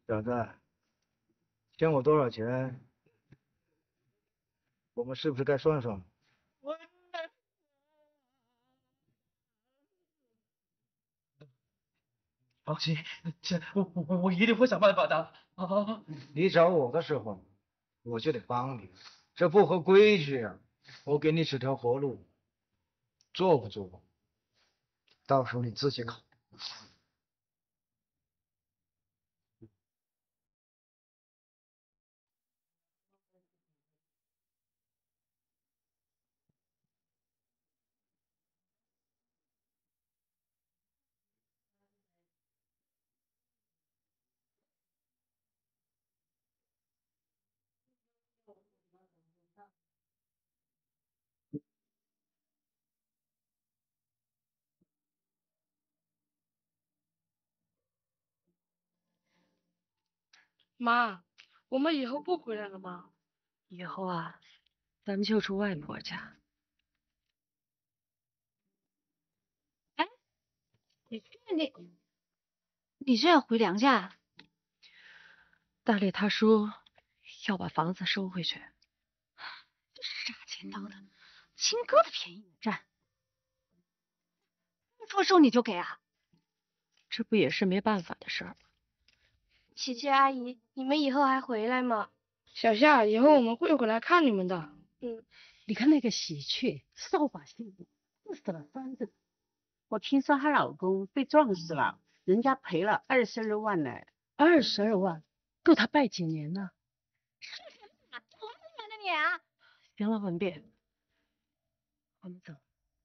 小子，欠我多少钱？我们是不是该算算？ 我放心，我一定会想办法的。啊， 你找我的时候，我就得帮你，这不合规矩啊！我给你指条活路，做不做？到时候你自己考。 妈，我们以后不回来了吗？ 以后啊，咱们就住外婆家。 哎，你你是要回娘家？ 大力他说要把房子收回去。 这傻钱当的，亲哥的便宜你占，不说收你就给啊？ 这不也是没办法的事儿吗？ 琪琪阿姨，你们以后还回来吗？ 小夏，以后我们会回来看你们的。 你看那个喜鹊，扫把星子，刺死了3个。我听说她老公被撞死了，人家赔了22万呢。22万，够她拜几年呢？ 多远的你啊！ 行了，文斌，我们走。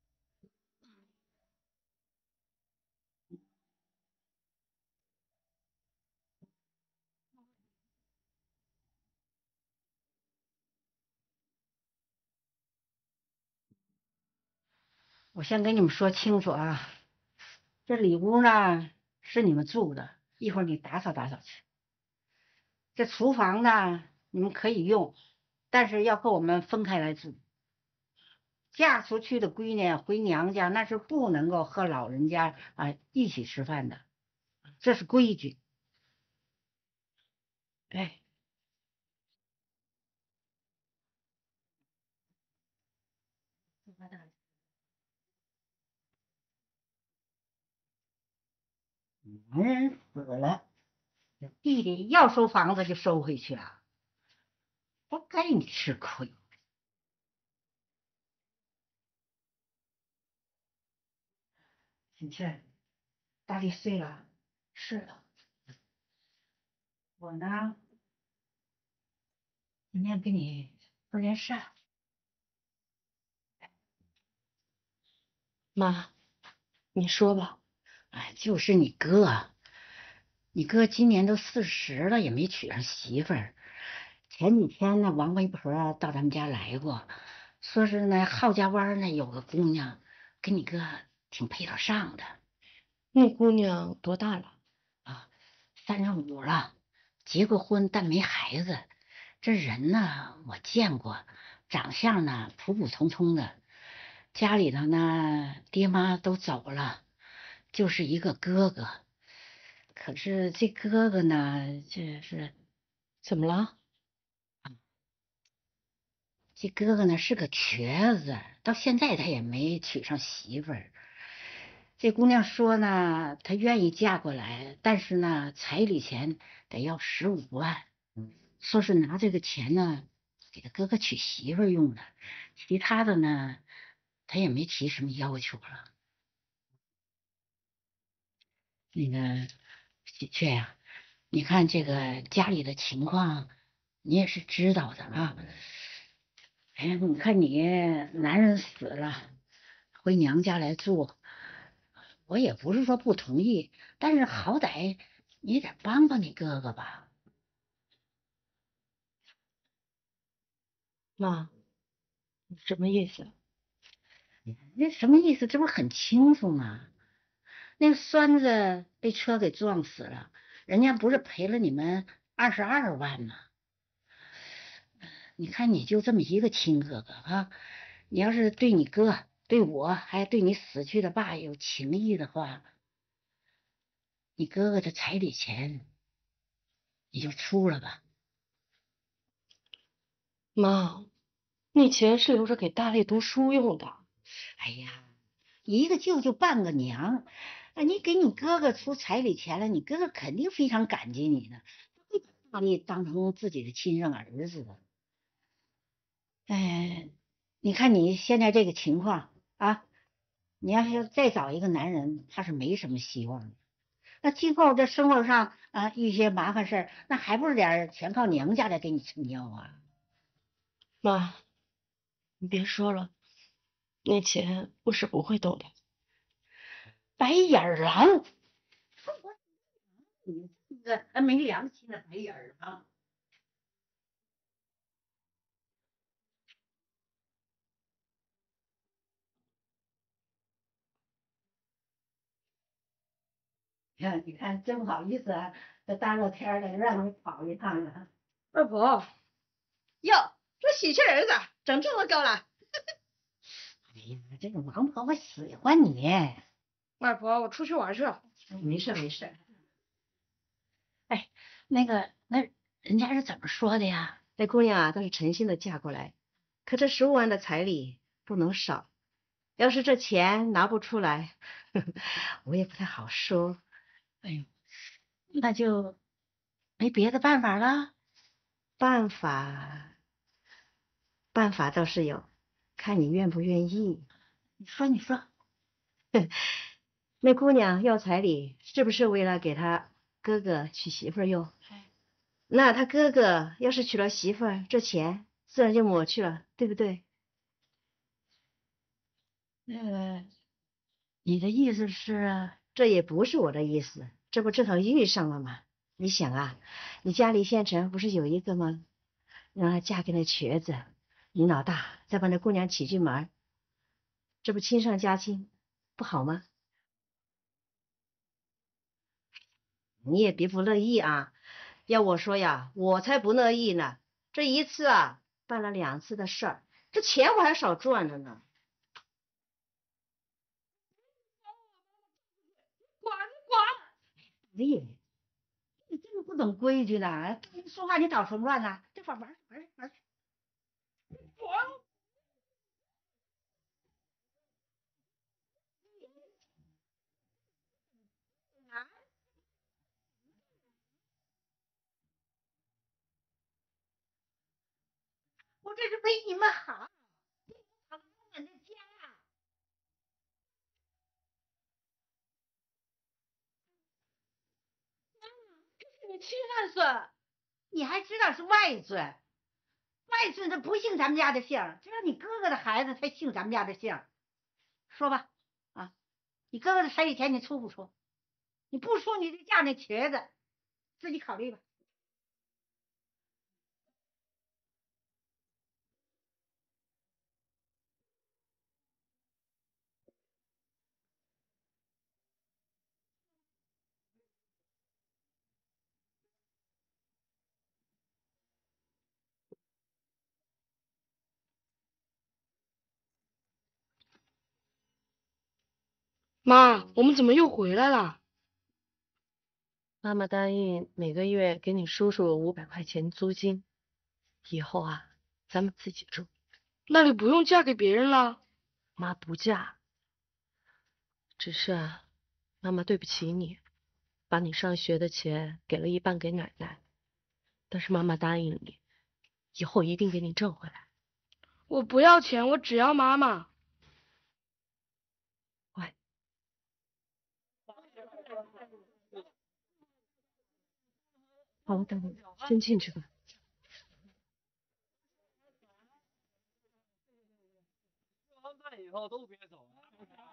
我先跟你们说清楚啊，这里屋呢是你们住的，一会儿你打扫打扫去。这厨房呢你们可以用，但是要和我们分开来住。嫁出去的闺女回娘家那是不能够和老人家一起吃饭的，这是规矩。 哎， 男人死了，这弟弟要收房子就收回去了，不该你吃亏。喜鹊，大力睡了。 是的。 我呢，今天跟你说件事儿。 妈，你说吧。 哎，就是你哥，你哥今年都40了，也没娶上媳妇儿。前几天呢，王媒婆到咱们家来过，说是呢郝家湾呢有个姑娘跟你哥挺配得上的。 那姑娘多大了？ 啊，35了，结过婚但没孩子。这人呢，我见过，长相呢普普通通的，家里头呢爹妈都走了，就是一个哥哥。可是这哥哥呢，这是怎么了？ 这哥哥呢是个瘸子，到现在他也没娶上媳妇儿。这姑娘说呢，她愿意嫁过来，但是呢，彩礼钱得要15万，说是拿这个钱呢给他哥哥娶媳妇儿用的，其他的呢，他也没提什么要求了。那个喜鹊呀，你看这个家里的情况，你也是知道的啊。哎呀，你看你男人死了，回娘家来住，我也不是说不同意，但是好歹你得帮帮你哥哥吧。 妈，你什么意思？ 这什么意思？这不是很清楚吗？那个孙子被车给撞死了，人家不是赔了你们22万吗？你看你就这么一个亲哥哥啊，你要是对你哥、对我，还对你死去的爸有情义的话，你哥哥的彩礼钱你就出了吧。 妈，那钱是留着给大力读书用的。 哎呀，一个舅舅半个娘，你给你哥哥出彩礼钱了，你哥哥肯定非常感激你的，会把大力当成自己的亲生儿子的。你看你现在这个情况啊，你要是再找一个男人，他是没什么希望的。那今后这生活上遇些麻烦事儿，那还不是点全靠娘家来给你撑腰啊？ 妈，你别说了，那钱我是不会动的。 白眼狼，你这个没良心的白眼狼！你看，真不好意思啊，这大热天的让你跑一趟了。 外婆， 哟，这喜庆日子整这么高了？ 哎呀，这个王婆婆喜欢你。 外婆，我出去玩去了。 没事没事。哎，那人家是怎么说的呀？ 那姑娘啊，倒是诚心的嫁过来，可这15万的彩礼不能少。要是这钱拿不出来，我也不太好说。 哎呦，那就没别的办法了。 办法倒是有，看你愿不愿意。 你说。 那姑娘要彩礼，是不是为了给她哥哥娶媳妇儿用？那他哥哥要是娶了媳妇儿，这钱自然就抹去了，对不对？ 你的意思是？ 这也不是我的意思，这不正好遇上了吗？你想啊，你家里县城不是有一个吗？让她嫁给那瘸子，你老大再把那姑娘娶进门，这不亲上加亲，不好吗？你也别不乐意啊！要我说呀，我才不乐意呢。这一次啊，办了2次的事儿，这钱我还少赚着呢。哎呀，你这么不懂规矩呢？说话你捣什么乱呢？这会儿玩。我这是为你们好，好我们的家。 这是你亲外孙， 你还知道是外孙？外孙他不姓咱们家的姓，只有你哥哥的孩子才姓咱们家的姓。说吧，你哥哥的彩礼钱你出不出？你不出，你就嫁那瘸子，自己考虑吧。 妈，我们怎么又回来了？ 妈妈答应每个月给你叔叔500块钱租金，以后啊，咱们自己住。 那你不用嫁给别人了？ 妈不嫁，只是啊，妈妈对不起你，把你上学的钱给了一半给奶奶，但是妈妈答应你，以后一定给你挣回来。 我不要钱，我只要妈妈。 乖。好了，等会先进去吧。 吃完饭以后都别走啊！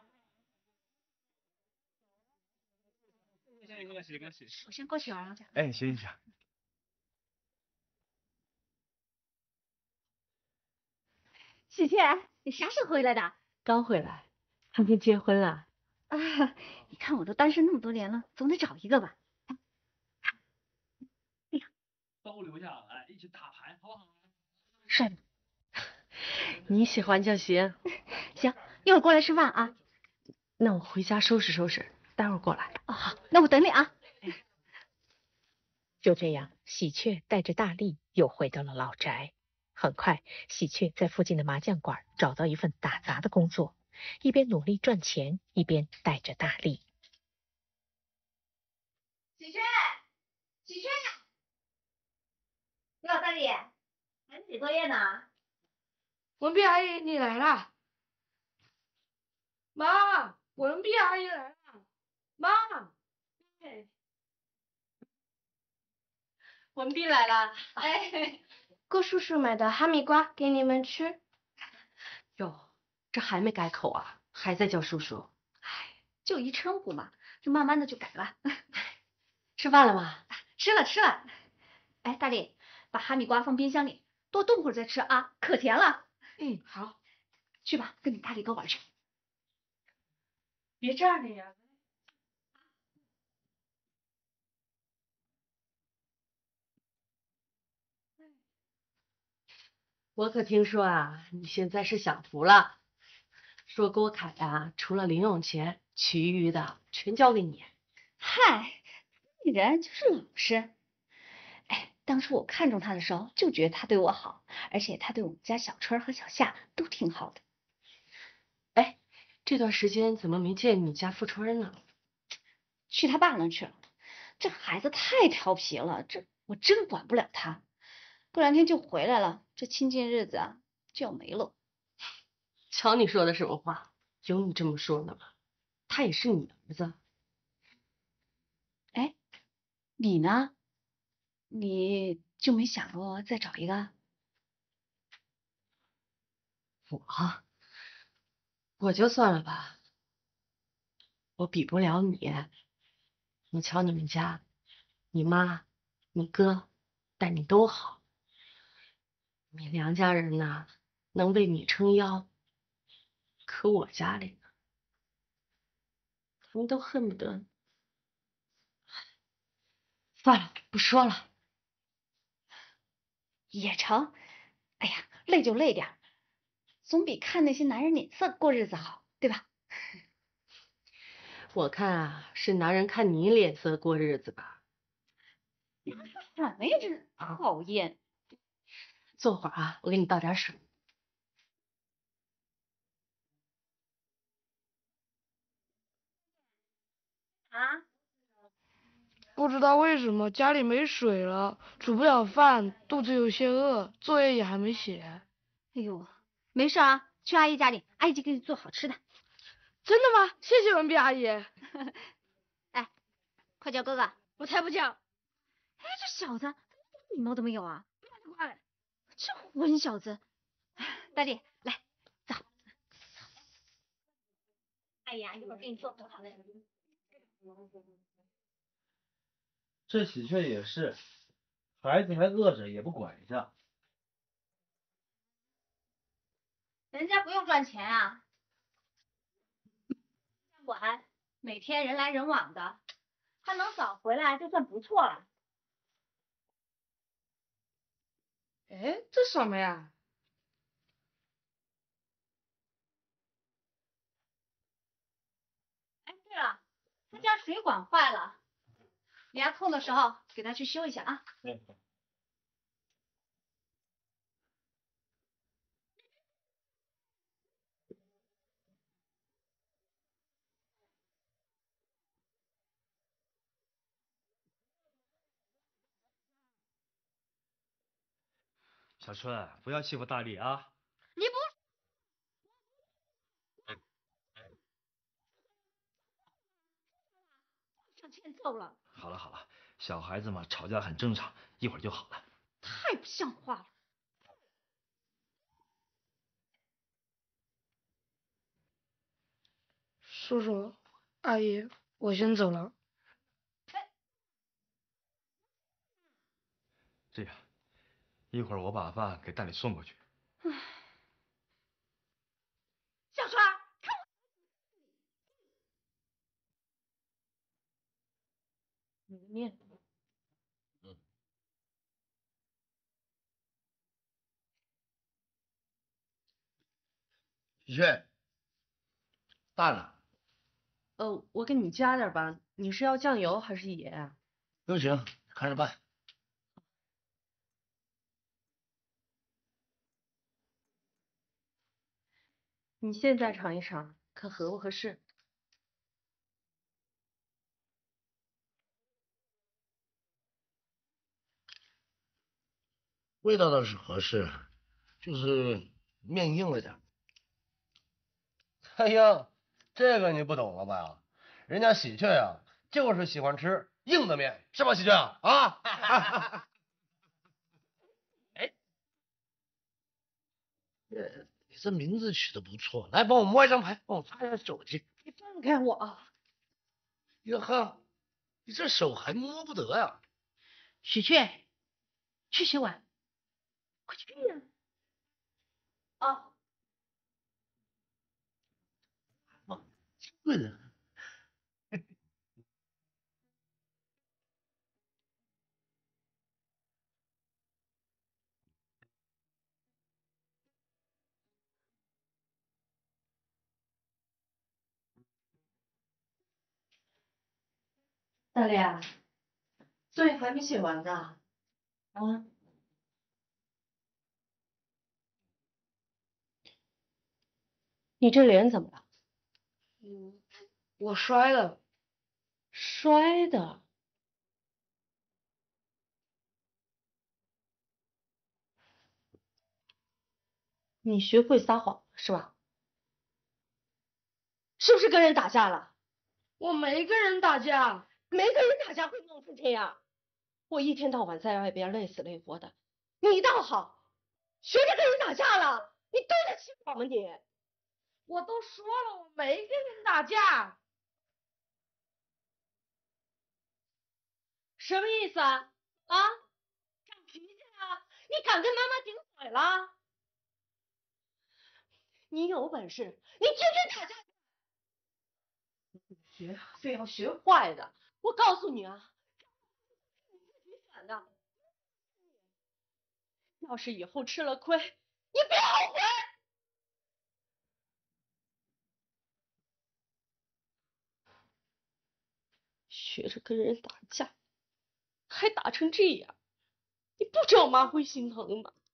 恭喜！ 我先过去玩去。 哎，歇一下。 喜庆，你啥时候回来的？ 刚回来，还没结婚啊？ 你看我都单身那么多年了，总得找一个吧。 都留下来一起打牌，好不好？ 帅吗？ 你喜欢就行。 行，一会儿过来吃饭啊。 那我回家收拾收拾，待会儿过来。 好，那我等你啊。 就这样，喜鹊带着大力又回到了老宅。很快，喜鹊在附近的麻将馆找到一份打杂的工作，一边努力赚钱，一边带着大力。 喜鹊，喜鹊，哟，大力，还在写作业呢。 文碧阿姨，你来啦！妈，文碧阿姨来了！妈， 文碧来了。 哎，郭叔叔买的哈密瓜给你们吃。 哟，这还没改口啊，还在叫叔叔。 哎，就一称呼嘛，这慢慢的就改了。 吃饭了吗？ 吃了吃了。哎，大力，把哈密瓜放冰箱里，多冻会儿再吃啊，可甜了。 嗯，好。 去吧，跟你大力哥玩去。 别站着呀！ 我可听说啊，你现在是享福了。说郭凯啊，除了零用钱，其余的全交给你。 嗨，你人就是老实。哎，当初我看中他的时候，就觉得他对我好，而且他对我们家小春和小夏都挺好的。 哎，这段时间怎么没见你家富春呢？ 去他爸那去了。这孩子太调皮了，这我真管不了他。过两天就回来了，这亲近日子啊就要没了。 瞧你说的什么话，有你这么说的吗？他也是你儿子。 哎，你呢？你就没想过再找一个？ 我就算了吧，我比不了你。你瞧你们家，你妈、你哥待你都好，你梁家人呐，能为你撑腰，可我家里呢，他们都恨不得。算了，不说了。 也成。哎呀，累就累点儿，总比看那些男人脸色过日子好，对吧？ 我看啊，是男人看你脸色过日子吧。 什么呀，这讨厌！ 坐会儿啊，我给你倒点水。 啊？ 不知道为什么家里没水了，煮不了饭，肚子有些饿，作业也还没写。 哎呦，没事啊，去阿姨家里，阿姨就给你做好吃的。 真的吗？谢谢文碧阿姨。 哎，快叫哥哥！ 我才不叫！ 哎，这小子礼貌都没有啊！ 快来！ 这混小子！大力，来，走。哎呀，一会儿给你做很好的。 这喜鹊也是，孩子还饿着也不管一下。 人家不用赚钱啊，管每天人来人往的，他能早回来就算不错了。 哎，这什么呀？ 哎，对了，他家水管坏了，你要空的时候给他去修一下啊。 小春，不要欺负大力啊！ 你不上欠揍了， 好了好了，小孩子嘛，吵架很正常，一会儿就好了。 太不像话了。 叔叔，阿姨，我先走了。 这样，一会儿我把饭给大力送过去。 小川，看你的面。 喜鹊，淡了。 我给你加点吧。你是要酱油还是盐啊？ 都行，看着办。 你现在尝一尝，看合不合适。 味道倒是合适，就是面硬了点。 哎呀，这个你不懂了吧？人家喜鹊呀，就是喜欢吃硬的面，是吧，喜鹊啊？啊！ 哎，你这名字取得不错，来帮我摸一张牌，帮我擦一下手去。 你放开我！ 哟呵，你这手还摸不得呀？ 喜鹊，去洗碗，快去呀！ 啊， 对的。 大力啊，作业还没写完呢。啊？你这脸怎么了？ 我摔了。 摔的。你学会撒谎是吧？是不是跟人打架了？ 我没跟人打架。 没跟人打架会弄成这样？我一天到晚在外边累死累活的，你倒好，学着跟人打架了，你对得起我吗你？ 我都说了，我没跟人打架。 什么意思啊？啊？长脾气啊？你敢跟妈妈顶嘴了？你有本事，你天天打架，学非要学坏的。我告诉你啊，你自己选的。要是以后吃了亏，你别后悔。学着跟人打架，还打成这样，你不知道妈会心疼吗？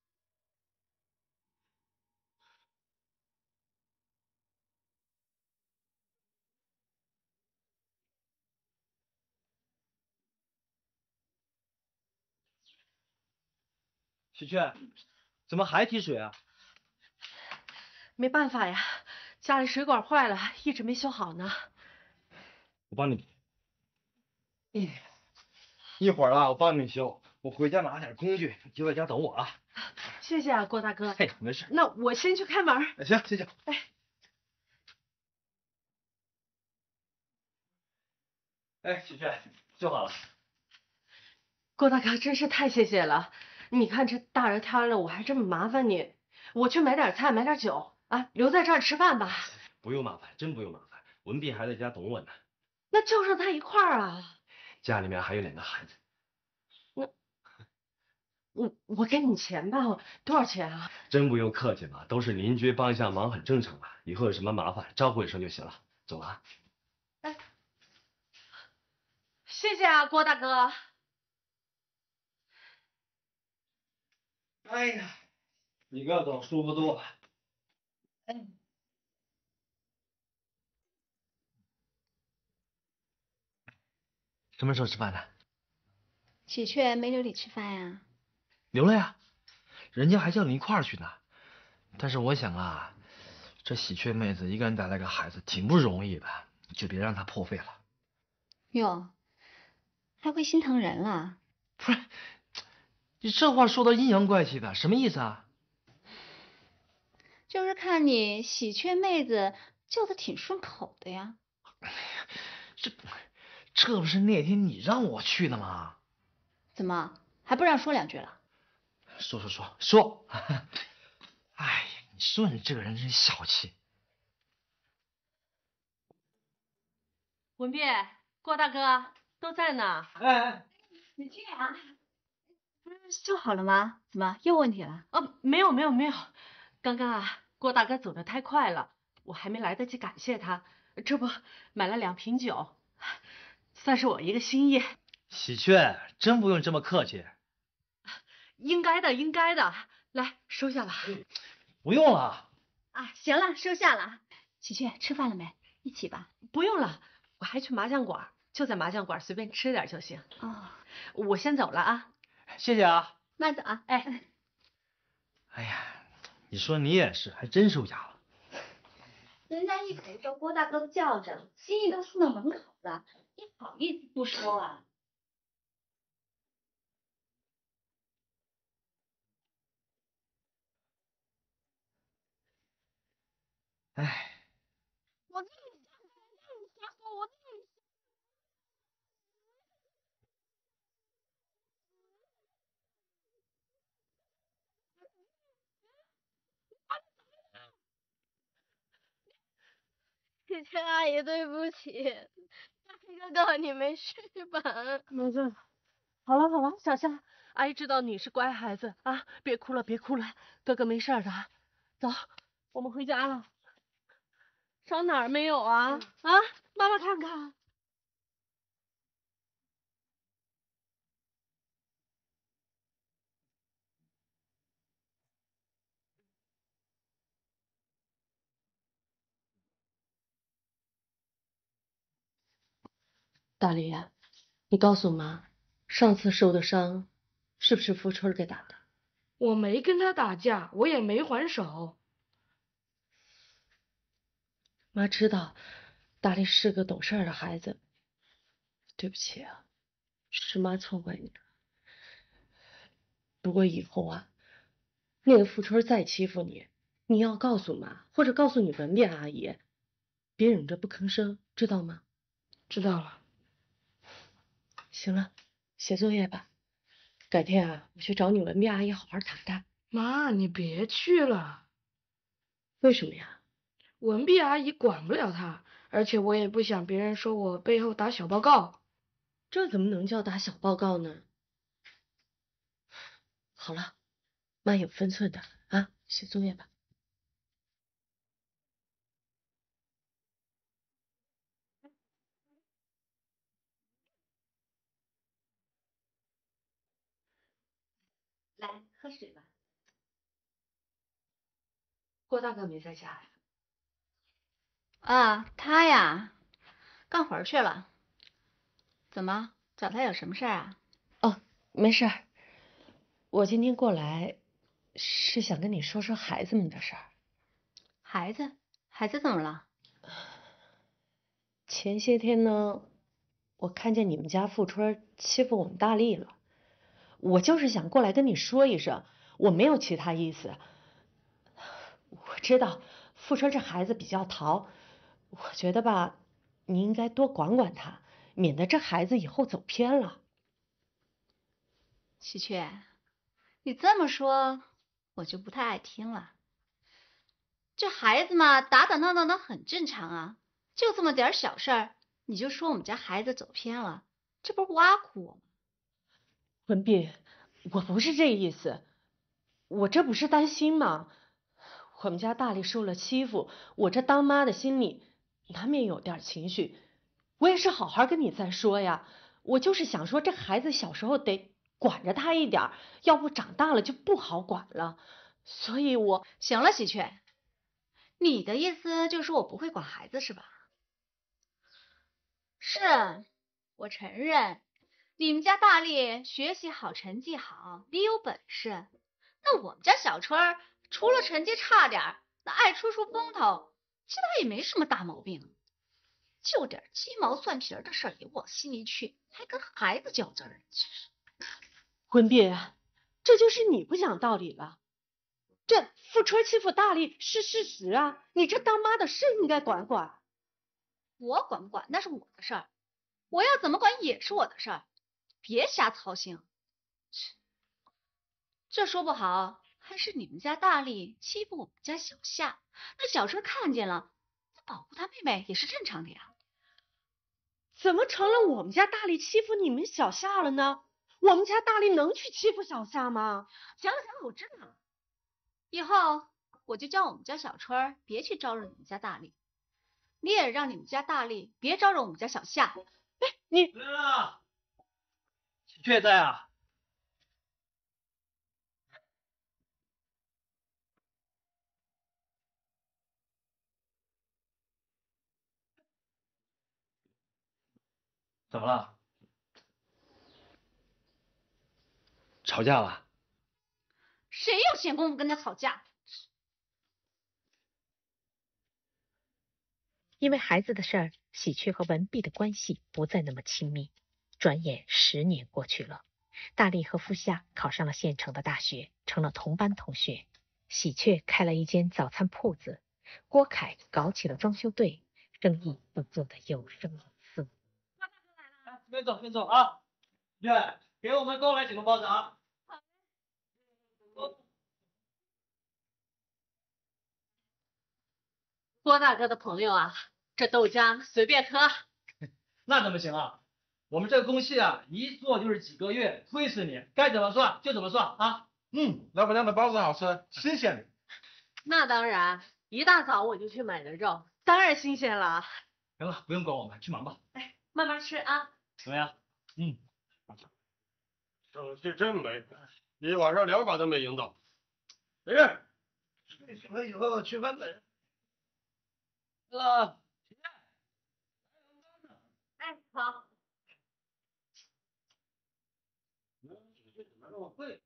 喜鹊，怎么还提水啊？ 没办法呀，家里水管坏了，一直没修好呢。 我帮你提。一会儿啊，我帮你修。我回家拿点工具，你就在家等我啊。 谢谢啊，郭大哥。 嘿，没事。 那我先去开门。 行，谢谢。哎，喜鹊，修好了。 郭大哥，真是太谢谢了。你看这大热天的，我还这么麻烦你，我去买点菜，买点酒啊，留在这儿吃饭吧。 不用麻烦，真不用麻烦。文碧还在家等我呢。 那就让他一块儿啊。 家里面还有2个孩子。 我给你钱吧，多少钱啊？ 真不用客气嘛，都是邻居帮一下忙，很正常嘛。以后有什么麻烦招呼一声就行了。走了啊。 哎，谢谢啊，郭大哥。 哎呀，一个总舒服多。什么时候吃饭呢？ 喜鹊没留你吃饭呀？ 留了呀，人家还叫你一块儿去呢。但是我想啊，这喜鹊妹子一个人带来个孩子挺不容易的，就别让她破费了。 哟，还会心疼人了？ 不是，你这话说的阴阳怪气的，什么意思啊？ 就是看你喜鹊妹子叫的挺顺口的呀。 这不是那天你让我去的吗？ 怎么还不让说2句了？ 说。哎呀，你说你这个人真小气。 文碧，郭大哥都在呢。 哎， 喜鹊啊，不是修好了吗？怎么又问题了？ 没有，刚刚啊，郭大哥走得太快了，我还没来得及感谢他，这不买了2瓶酒，算是我一个心意。 喜鹊，真不用这么客气。 应该的，来收下吧。 不用了， 啊，行了，收下了。喜鹊吃饭了没？一起吧。 不用了，我还去麻将馆，就在麻将馆随便吃点就行。 哦， 我先走了啊。 谢谢啊。 慢走啊。哎， 哎呀，你说你也是，还真收家了。 人家一口说郭大哥的叫着，心意都送到门口了，你好意思不收啊？ 哎。 我这里瞎说，我这里。 喜鹊阿姨，对不起，大哥哥你没事吧？ 没事。好了好了，小夏，阿姨知道你是乖孩子啊，别哭了别哭了，哥哥没事的啊。走，我们回家了。伤哪儿没有啊？啊，妈妈看看。大力，你告诉妈，上次受的伤是不是富春给打的？ 我没跟他打架，我也没还手。 妈知道，大力是个懂事的孩子。对不起啊，是妈错怪你了。不过以后啊，那个富春再欺负你，你要告诉妈，或者告诉你文变阿姨，别忍着不吭声，知道吗？ 知道了。 行了，写作业吧。改天啊，我去找你文变阿姨好好谈谈。 妈，你别去了。 为什么呀？ 文碧阿姨管不了他，而且我也不想别人说我背后打小报告。 这怎么能叫打小报告呢？好了，妈有分寸的啊，写作业吧。 来，喝水吧。 郭大哥没在家呀？ 啊，他呀，干活去了。怎么，找他有什么事儿啊？ 哦，没事儿。我今天过来是想跟你说说孩子们的事儿。 孩子怎么了？ 前些天呢，我看见你们家富春欺负我们大力了，我就是想过来跟你说一声，我没有其他意思。我知道富春这孩子比较淘，我觉得吧，你应该多管管他，免得这孩子以后走偏了。 喜鹊，你这么说，我就不太爱听了。这孩子嘛，打打闹闹的很正常啊，就这么点小事儿，你就说我们家孩子走偏了，这不是挖苦我吗？ 文碧，我不是这意思，我这不是担心吗？我们家大力受了欺负，我这当妈的心里难免有点情绪。我也是好好跟你再说呀，我就是想说这孩子小时候得管着他一点，要不长大了就不好管了。所以我行了，喜鹊，你的意思就是我不会管孩子是吧？是，我承认你们家大力学习好，成绩好，你有本事。那我们家小春儿除了成绩差点，那爱出风头，其他也没什么大毛病。就点鸡毛蒜皮的事儿也往心里去，还跟孩子较真儿。 文碧，这就是你不讲道理了。这富春欺负大力是事实啊，你这当妈的是应该管管。 我管不管那是我的事儿，我要怎么管也是我的事儿，别瞎操心。这说不好还是你们家大力欺负我们家小夏，那小春看见了，他保护他妹妹也是正常的呀。 怎么成了我们家大力欺负你们小夏了呢？我们家大力能去欺负小夏吗？ 行了行了，我知道了，以后我就叫我们家小春别去招惹你们家大力，你也让你们家大力别招惹我们家小夏。 哎，你来了，喜鹊在啊。 怎么了？吵架了？ 谁有闲工夫跟他吵架？ 因为孩子的事儿，喜鹊和文碧的关系不再那么亲密。转眼10年过去了，大力和付夏考上了县城的大学，成了同班同学。喜鹊开了一间早餐铺子，郭凯搞起了装修队，生意都做得有声有色。 边走边走啊！对，给我们多来几个包子啊！ 郭大哥的朋友啊，这豆浆随便喝。 那怎么行啊？我们这个工序啊，一做就是几个月，推死你，该怎么算就怎么算啊！ 老板娘的包子好吃，新鲜。 那当然，一大早我就去买的肉，当然新鲜了。 行了，不用管我们，去忙吧。 哎，慢慢吃啊。 怎么样？ 手气真美，一晚上2把都没赢到。没事，睡醒了以后去翻本。 哎，好。 怎么那么贵？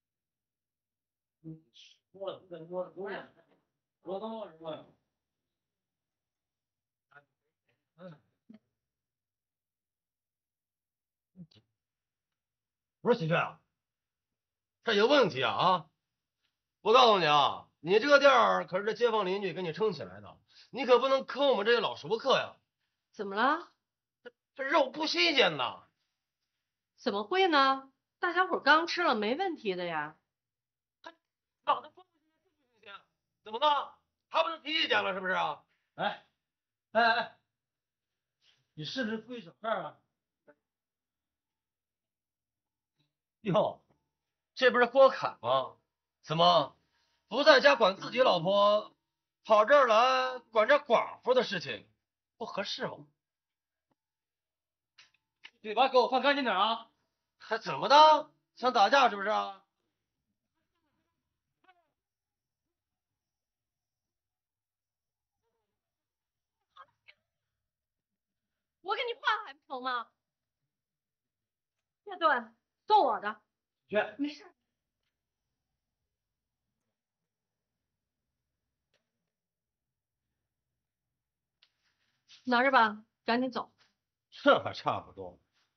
不是喜鹊啊，这有问题啊！我告诉你啊，你这个店儿可是这街坊邻居给你撑起来的，你可不能坑我们这些老熟客呀。 怎么了？ 这肉不新鲜呐。 怎么会呢？大家伙刚吃了，没问题的呀。 长得不新鲜，怎么了？还不能提意见了是不是啊？ 哎，你是不是故意找事儿啊？ 哟，这不是郭凯吗？怎么不在家管自己老婆，跑这儿来管这寡妇的事情，不合适吗？ 嘴巴给我放干净点啊！ 还怎么的？想打架是不是啊？ 我跟你话还不同吗？这顿做我的。 去， 没事。拿着吧，赶紧走。 这还差不多。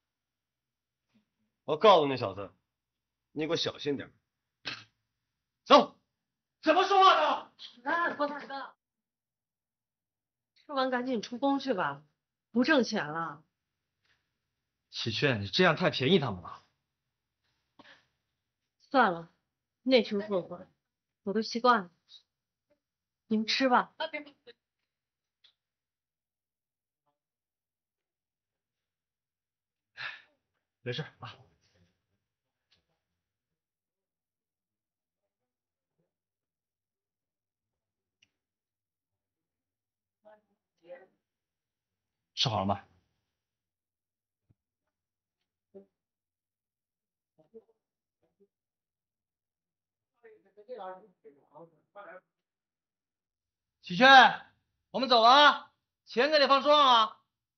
我告诉你小子，你给我小心点。走。 怎么说话的？ 郭大哥，吃完赶紧出工去吧，不挣钱了。 喜鹊，你这样太便宜他们了。 算了，内求后患，我都习惯了。你们吃吧。 没事啊。吃好了吗？ 喜鹊，我们走了啊，钱给你放桌上啊。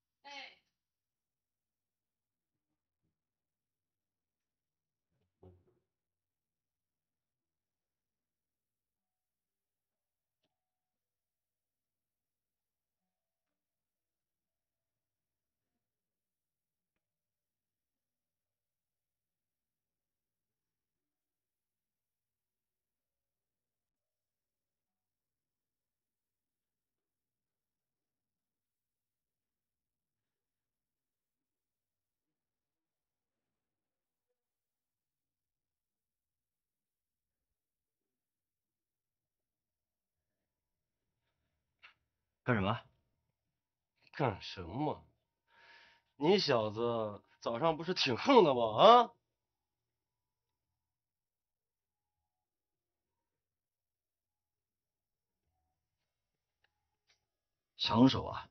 干什么？ 干什么？你小子早上不是挺横的吗？啊！ 抢手啊！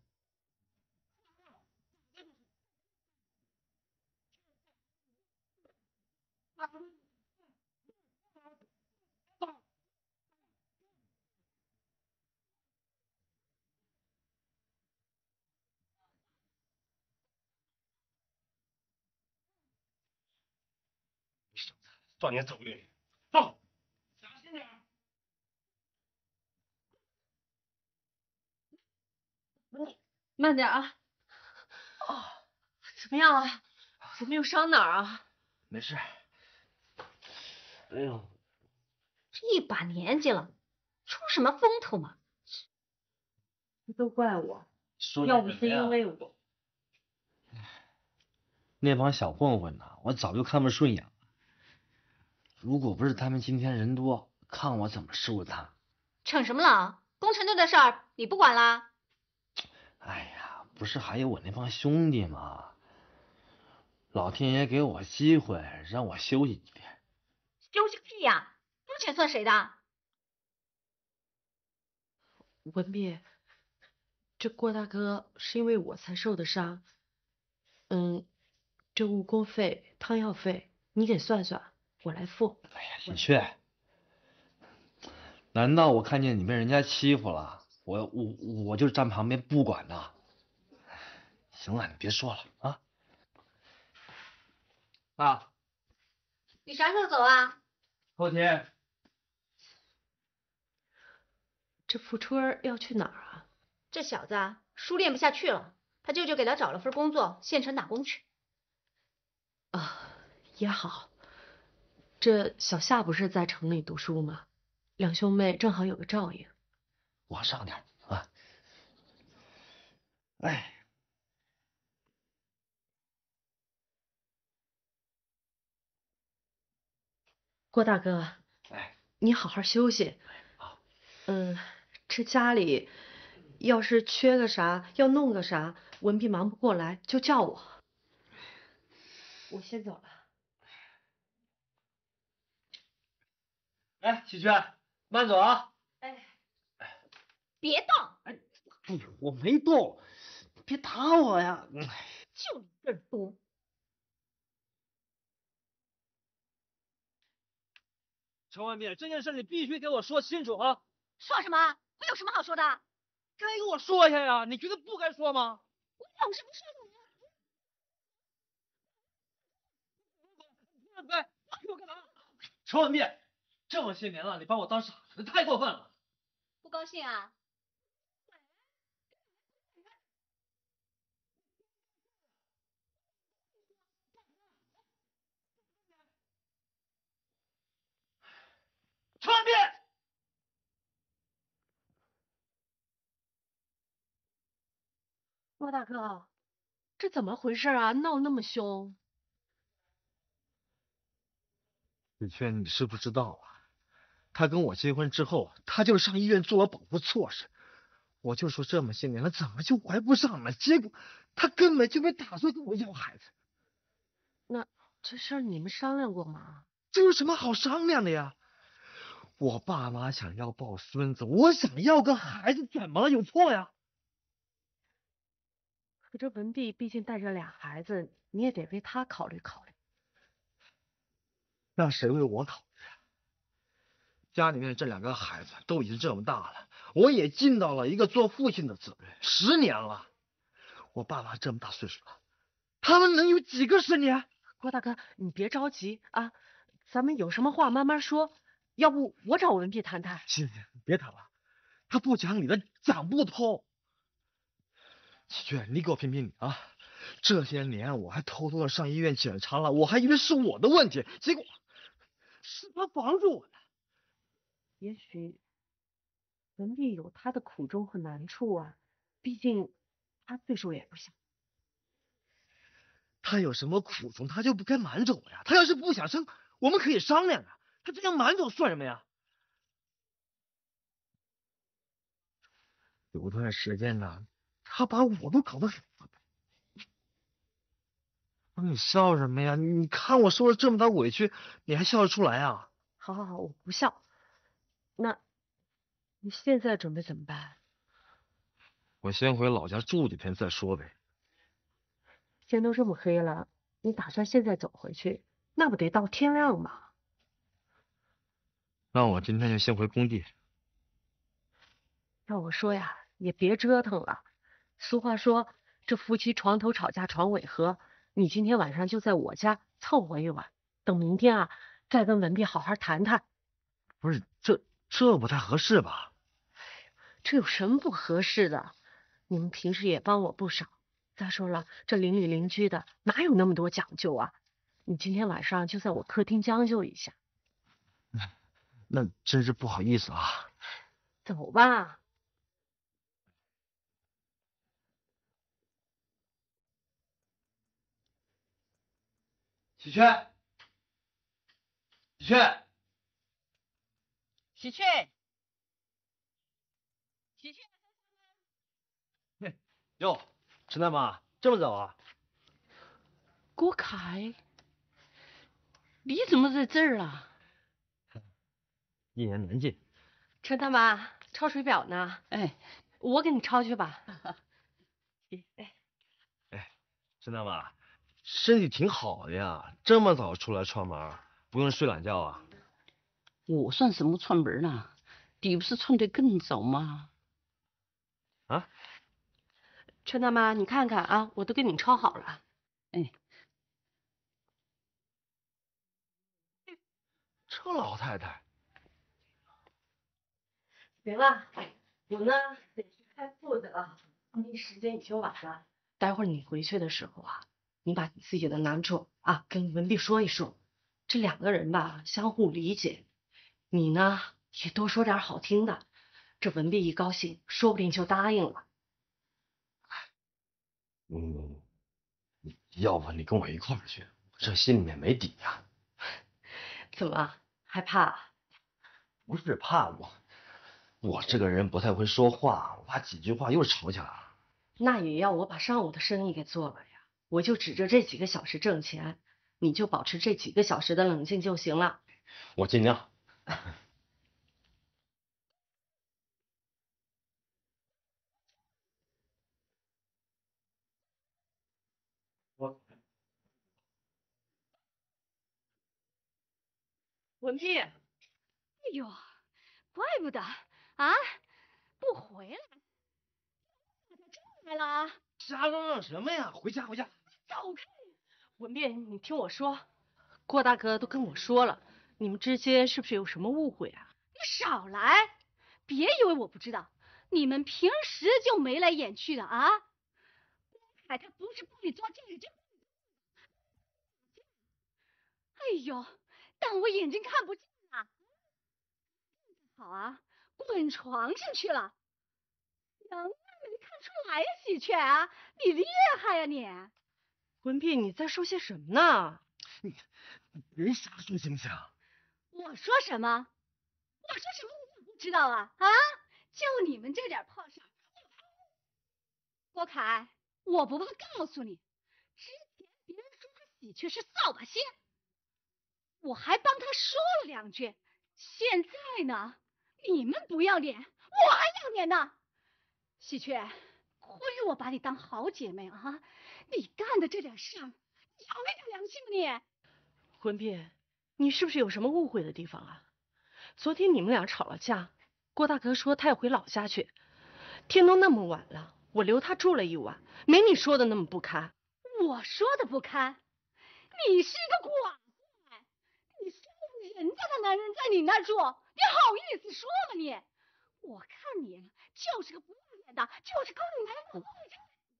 算你走运。走，小心点。 慢点啊！哦，怎么样啊？有没有伤哪儿啊？ 没事。 哎呦， 这一把年纪了，出什么风头嘛？ 这都怪我， 说要不是因为我， 那帮小混混呢，我早就看不顺眼了。如果不是他们今天人多，看我怎么收拾他们。 逞什么冷？工程队的事儿你不管啦？ 哎呀，不是还有我那帮兄弟吗？老天爷给我机会，让我休息几天。 休息个屁呀！多钱算谁的？ 文碧，这郭大哥是因为我才受的伤。这误工费、汤药费你给算算，我来付。 哎呀，喜鹊，难道我看见你被人家欺负了，我就站旁边不管呐？行了，你别说了啊。 啊， 你啥时候走啊？ 后天。 这富春要去哪儿啊？ 这小子啊，书练不下去了，他舅舅给他找了份工作，县城打工去。 啊，也好。这小夏不是在城里读书吗？两兄妹正好有个照应。 往上点啊！哎。 郭大哥， 哎， 你好好休息。好。这家里要是缺个啥，要弄个啥，文碧忙不过来就叫我。我先走了。 哎，喜鹊，慢走啊！ 哎，别动！ 哎，我没动，别打我呀！ 就你这儿多。 陈文斌，这件事你必须给我说清楚啊！ 说什么？我有什么好说的？ 该给我说一下呀！你觉得不该说吗？ 我有什么说的？哎，给我干嘛？陈文斌，这么些年了，你把我当傻子，太过分了！ 不高兴啊？ 陈文斌！ 郭大哥，这怎么回事啊？闹那么凶。 喜鹊，你是不知道啊，他跟我结婚之后，他就上医院做了保护措施。我就说这么些年了，怎么就怀不上呢？结果他根本就没打算跟我要孩子。 那这事儿你们商量过吗？ 这有什么好商量的呀？我爸妈想要抱孙子，我想要个孩子，怎么了？有错呀？ 可这文碧毕竟带着俩孩子，你也得为他考虑考虑。 那谁为我考虑啊？家里面这两个孩子都已经这么大了，我也尽到了一个做父亲的责任。10年了，我爸妈这么大岁数了，他们能有几个10年？ 郭大哥，你别着急啊，咱们有什么话慢慢说。要不我找文碧谈谈。 行，别谈了，他不讲理的，讲不通。喜鹊，你给我评评理啊！这些年我还偷偷的上医院检查了，我还以为是我的问题，结果是他防住我的。 也许文碧有他的苦衷和难处啊，毕竟他岁数也不小。 他有什么苦衷，他就不该瞒着我呀。他要是不想生，我们可以商量啊。他这样瞒着我算什么呀？有段时间呢，他把我都搞得很烦。你笑什么呀？你看我受了这么大委屈，你还笑得出来啊？ 好好好，我不笑。那你现在准备怎么办？ 我先回老家住几天再说呗。 天都这么黑了，你打算现在走回去？那不得到天亮吗？ 那我今天就先回工地。 要我说呀，也别折腾了。俗话说，这夫妻床头吵架床尾和。你今天晚上就在我家凑合一晚，等明天啊， 再跟文碧好好谈谈。 不是，这不太合适吧？ 这有什么不合适的？你们平时也帮我不少。再说了，这邻里邻居的哪有那么多讲究啊？你今天晚上就在我客厅将就一下。 那真是不好意思啊。 走吧。 喜鹊，喜鹊， 喜鹊，喜鹊。 哟，陈大妈，这么早啊？ 郭凯，你怎么在这儿啊？ 一言难尽。 陈大妈，抄水表呢？ 哎， 我给你抄去吧。 哎，陈大妈，身体挺好的呀，这么早出来串门，不用睡懒觉啊？ 我算什么串门呢？你不是串得更早吗？ 啊？ 陈大妈，你看看啊，我都给你抄好了。 哎， 这老太太。 行了，我呢得去开铺子了，你时间已经晚了。待会儿你回去的时候啊，你把你自己的难处啊跟文碧说一说，这两个人吧相互理解，你呢也多说点好听的，这文碧一高兴，说不定就答应了。 要不你跟我一块儿去，我这心里面没底呀。 怎么害怕？ 不是怕我这个人不太会说话，我怕几句话又吵起来了。 那也要我把上午的生意给做了呀，我就指着这几个小时挣钱，你就保持这几个小时的冷静就行了。 我尽量。 文碧， 哎呦，怪不得啊，不回来，这来了啊！ 瞎嚷嚷什么呀？回家回家！ 走开！ 文碧，你听我说，郭大哥都跟我说了，你们之间是不是有什么误会啊？ 你少来，别以为我不知道，你们平时就眉来眼去的啊！郭凯他不是帮你做这个这。哎呦，当我眼睛看不见啊！好啊，滚床上去了。能没看出来呀，喜鹊啊，你厉害呀你！ 文碧，你在说些什么呢？ 你别瞎说行不行？ 我说什么？我说什么你不知道啊？啊！就你们这点破事儿，郭凯，我不怕告诉你，之前别人说他喜鹊是扫把星，我还帮他说了两句。现在呢，你们不要脸，我还要脸呢。喜鹊，亏我把你当好姐妹啊！你干的这点事儿，你有没点良心吗你？ 文碧，你是不是有什么误会的地方啊？昨天你们俩吵了架，郭大哥说他要回老家去，天都那么晚了，我留他住了一晚，没你说的那么不堪。 我说的不堪？你是一个寡妇，你是人家的男人在你那儿住，你好意思说吗你？我看你就是个不要脸的，就是勾你男人的后腿。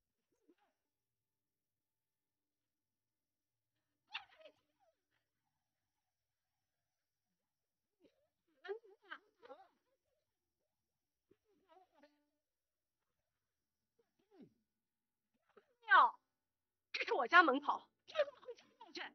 妙，这是我家门口，你给我回家去。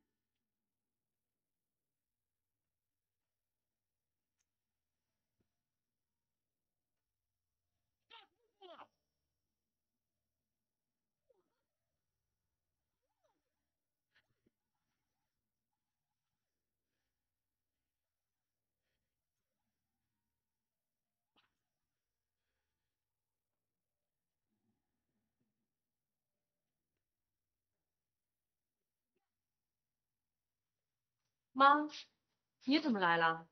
妈，你怎么来了？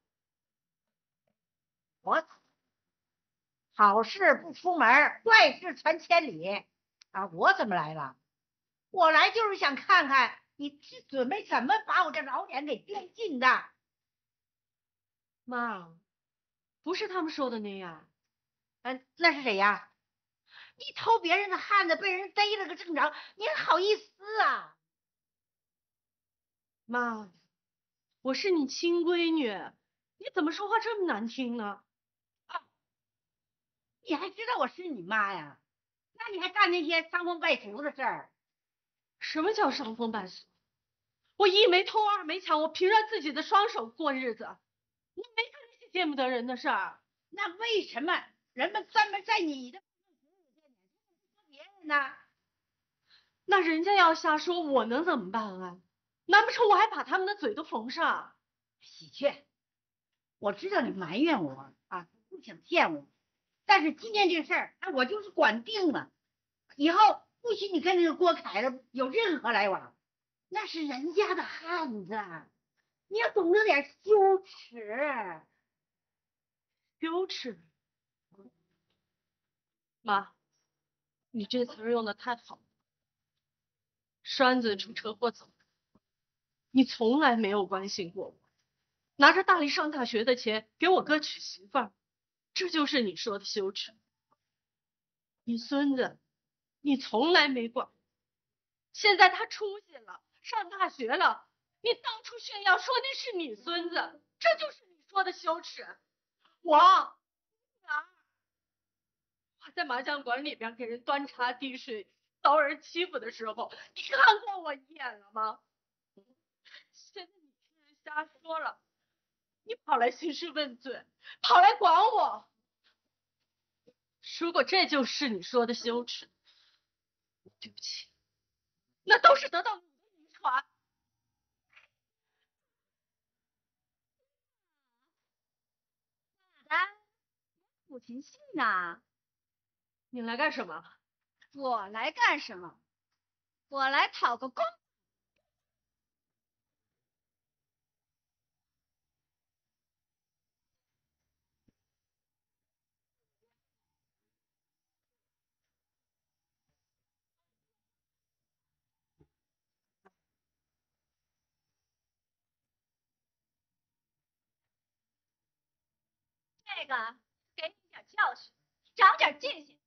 我好事不出门，坏事传千里啊！我怎么来了？我来就是想看看你是准备怎么把我这老脸给颠尽的。 妈，不是他们说的那样。那是谁呀？你偷别人的汉子被人逮了个正着，你还好意思啊？妈，我是你亲闺女，你怎么说话这么难听呢？啊，你还知道我是你妈呀？那你还干那些伤风败俗的事儿？什么叫伤风败俗？我一没偷，二没抢，我凭着自己的双手过日子，你没干那些见不得人的事儿。那为什么人们专门在你的说别人呢？那人家要瞎说，我能怎么办啊？难不成我还把他们的嘴都缝上？喜鹊，我知道你埋怨我啊，不想见我，但是今天这事儿，我就是管定了，以后不许你跟那个郭凯了有任何来往，那是人家的汉子，你要懂得点羞耻。羞耻？妈，你这词儿用的太好了。栓子出车祸走了，你从来没有关心过我，拿着大力上大学的钱给我哥娶媳妇儿，这就是你说的羞耻。你孙子，你从来没管，现在他出息了，上大学了，你到处炫耀说那是你孙子，这就是你说的羞耻。我在麻将馆里边给人端茶递水、遭人欺负的时候，你看过我一眼了吗？现在你听人瞎说了，你跑来兴师问罪，跑来管我。如果这就是你说的羞耻，对不起，那都是得到你的遗传。 咋的？母亲信呐？ 你来干什么？ 我来干什么？我来讨个公。这个给你点教训，长点记性。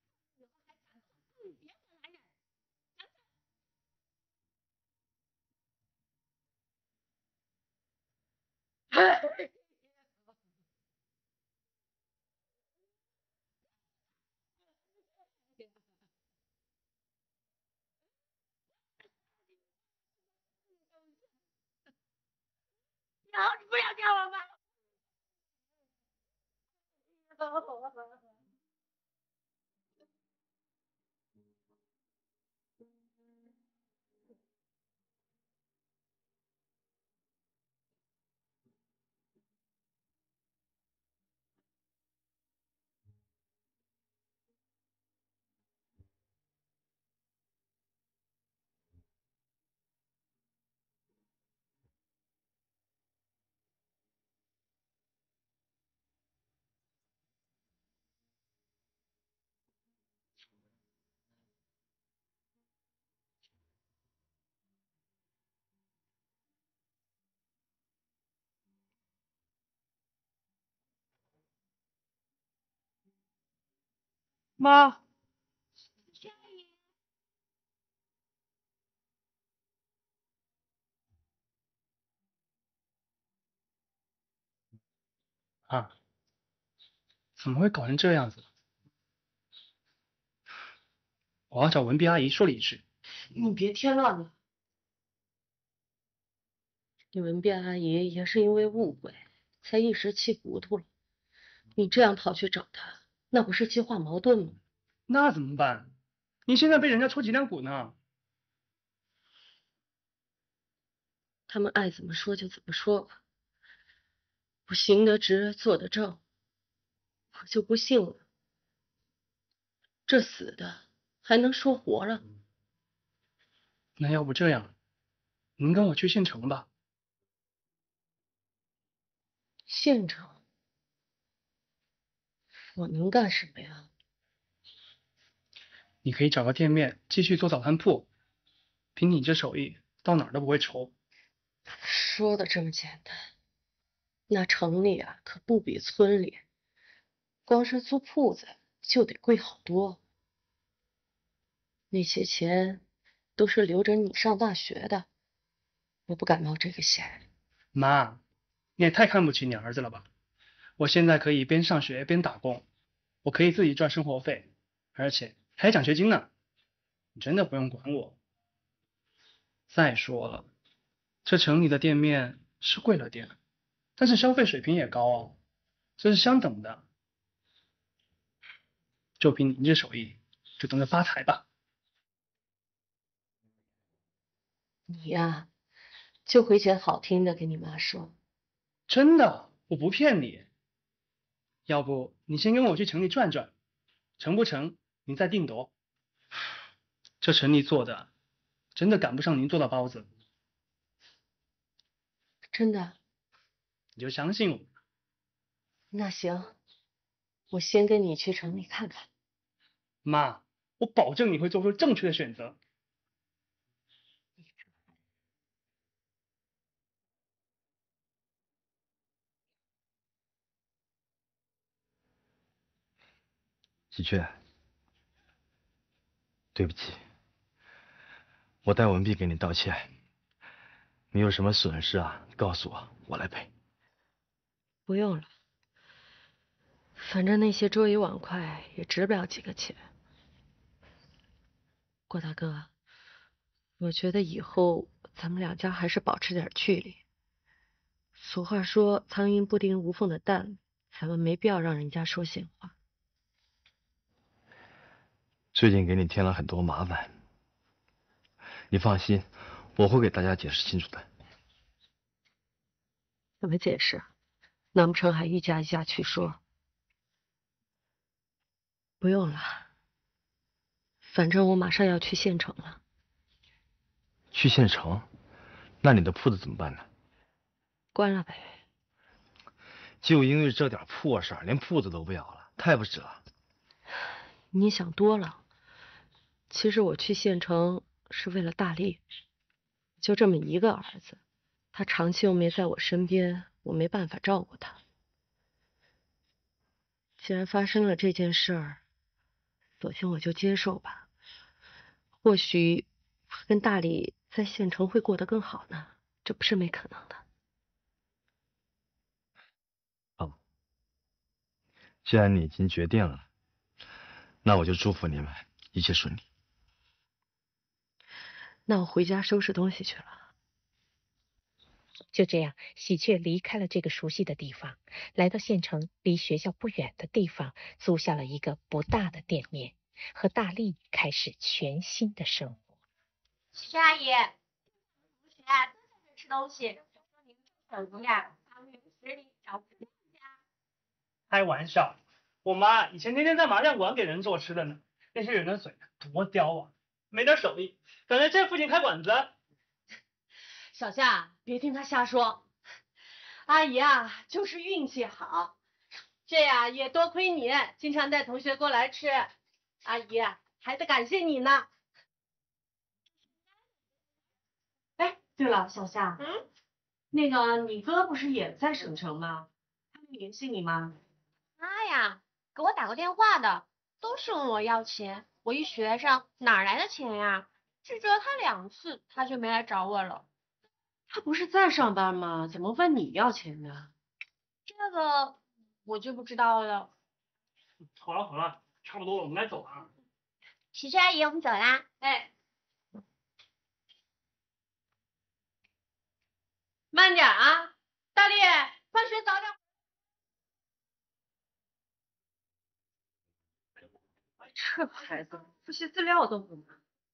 然后你不要叫我妈。 妈， 啊，怎么会搞成这样子？我要找文碧阿姨说理去。 你别添乱了。 你文碧阿姨也是因为误会，才一时气糊涂了。你这样跑去找她，那不是激化矛盾吗？ 那怎么办？你现在被人家戳脊梁骨呢。 他们爱怎么说就怎么说吧。我行得直，坐得正，我就不信了，这死的还能说活了？ 那要不这样，您跟我去县城吧。 县城？我能干什么呀？ 你可以找个店面继续做早餐铺，凭你这手艺，到哪儿都不会愁。 说的这么简单。 那城里啊可不比村里，光是租铺子就得贵好多。那些钱都是留着你上大学的，我不敢冒这个险。 妈，你也太看不起你儿子了吧？我现在可以边上学边打工，我可以自己赚生活费，而且还有奖学金呢。你真的不用管我。再说了，这城里的店面是贵了点，但是消费水平也高啊，这是相等的。就凭你这手艺，就等着发财吧。 你呀，就会捡好听的给你妈说。 真的，我不骗你。要不你先跟我去城里转转，成不成您再定夺。这城里做的真的赶不上您做的包子。 真的？ 你就相信我。 那行，我先跟你去城里看看。 妈，我保证你会做出正确的选择。 喜鹊，对不起，我带文碧给你道歉。你有什么损失啊？告诉我，我来赔。 不用了，反正那些桌椅碗筷也值不了几个钱。郭大哥，我觉得以后咱们两家还是保持点距离。俗话说苍蝇不叮无缝的蛋，咱们没必要让人家说闲话。 最近给你添了很多麻烦，你放心，我会给大家解释清楚的。 怎么解释？难不成还一家一家去说？不用了，反正我马上要去县城了。 去县城？那你的铺子怎么办呢？ 关了呗。 就因为这点破事儿，连铺子都不要了，太不值了。 你想多了。其实我去县城是为了大力，就这么一个儿子，他长期又没在我身边，我没办法照顾他。既然发生了这件事儿，索性我就接受吧。或许跟大力在县城会过得更好呢，这不是没可能的。 好，既然你已经决定了，那我就祝福你们一切顺利。 那我回家收拾东西去了。 就这样，喜鹊离开了这个熟悉的地方，来到县城离学校不远的地方，租下了一个不大的店面，和大力开始全新的生活。 喜鹊阿姨，同学都在这吃东西，说您手艺呀，方圆10里找不见家。 开玩笑，我妈以前天天在麻将馆给人做吃的呢，那些人的嘴多刁啊，没点手艺，等在这附近开馆子。 小夏，别听他瞎说，阿姨啊，就是运气好，这呀也多亏你经常带同学过来吃，阿姨还得感谢你呢。哎，对了，小夏，那个你哥不是也在省城吗？他没联系你吗？ 妈呀，给我打过电话的，都是问我要钱，我一学生哪来的钱呀？拒绝了他2次，他就没来找我了。 他不是在上班吗？怎么问你要钱呢？ 这个我就不知道了。 好了好了，差不多了，我们该走了。 喜鹊阿姨，我们走啦。 哎，慢点啊，大力，放学早点。这孩子复习资料都不拿。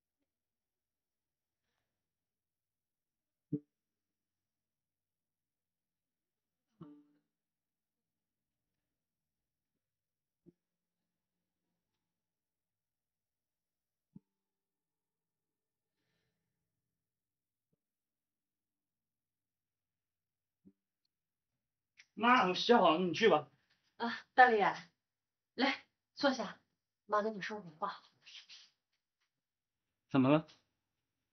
妈，我洗好了，你去吧。 啊，大力，来坐下，妈跟你说点话。 怎么了？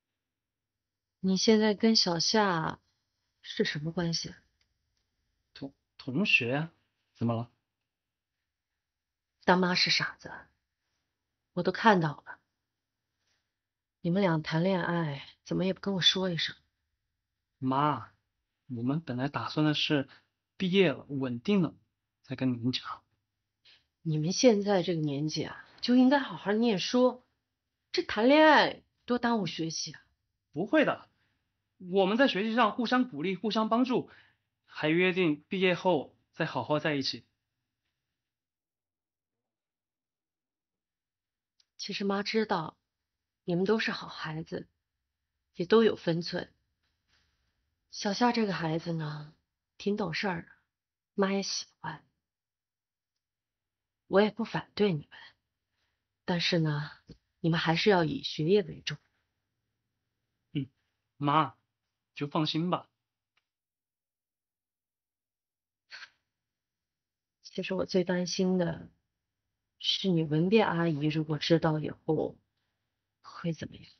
你现在跟小夏是什么关系？ 同学？怎么了？ 当妈是傻子，我都看到了。你们俩谈恋爱，怎么也不跟我说一声？ 妈，我们本来打算的是毕业了、稳定了再跟你们讲。 你们现在这个年纪啊，就应该好好念书，这谈恋爱多耽误学习啊！ 不会的，我们在学习上互相鼓励、互相帮助，还约定毕业后再好好在一起。 其实妈知道，你们都是好孩子，也都有分寸。小夏这个孩子呢，挺懂事儿的，妈也喜欢。我也不反对你们，但是呢，你们还是要以学业为重。 妈，就放心吧。 其实我最担心的是你文变阿姨如果知道以后会怎么样？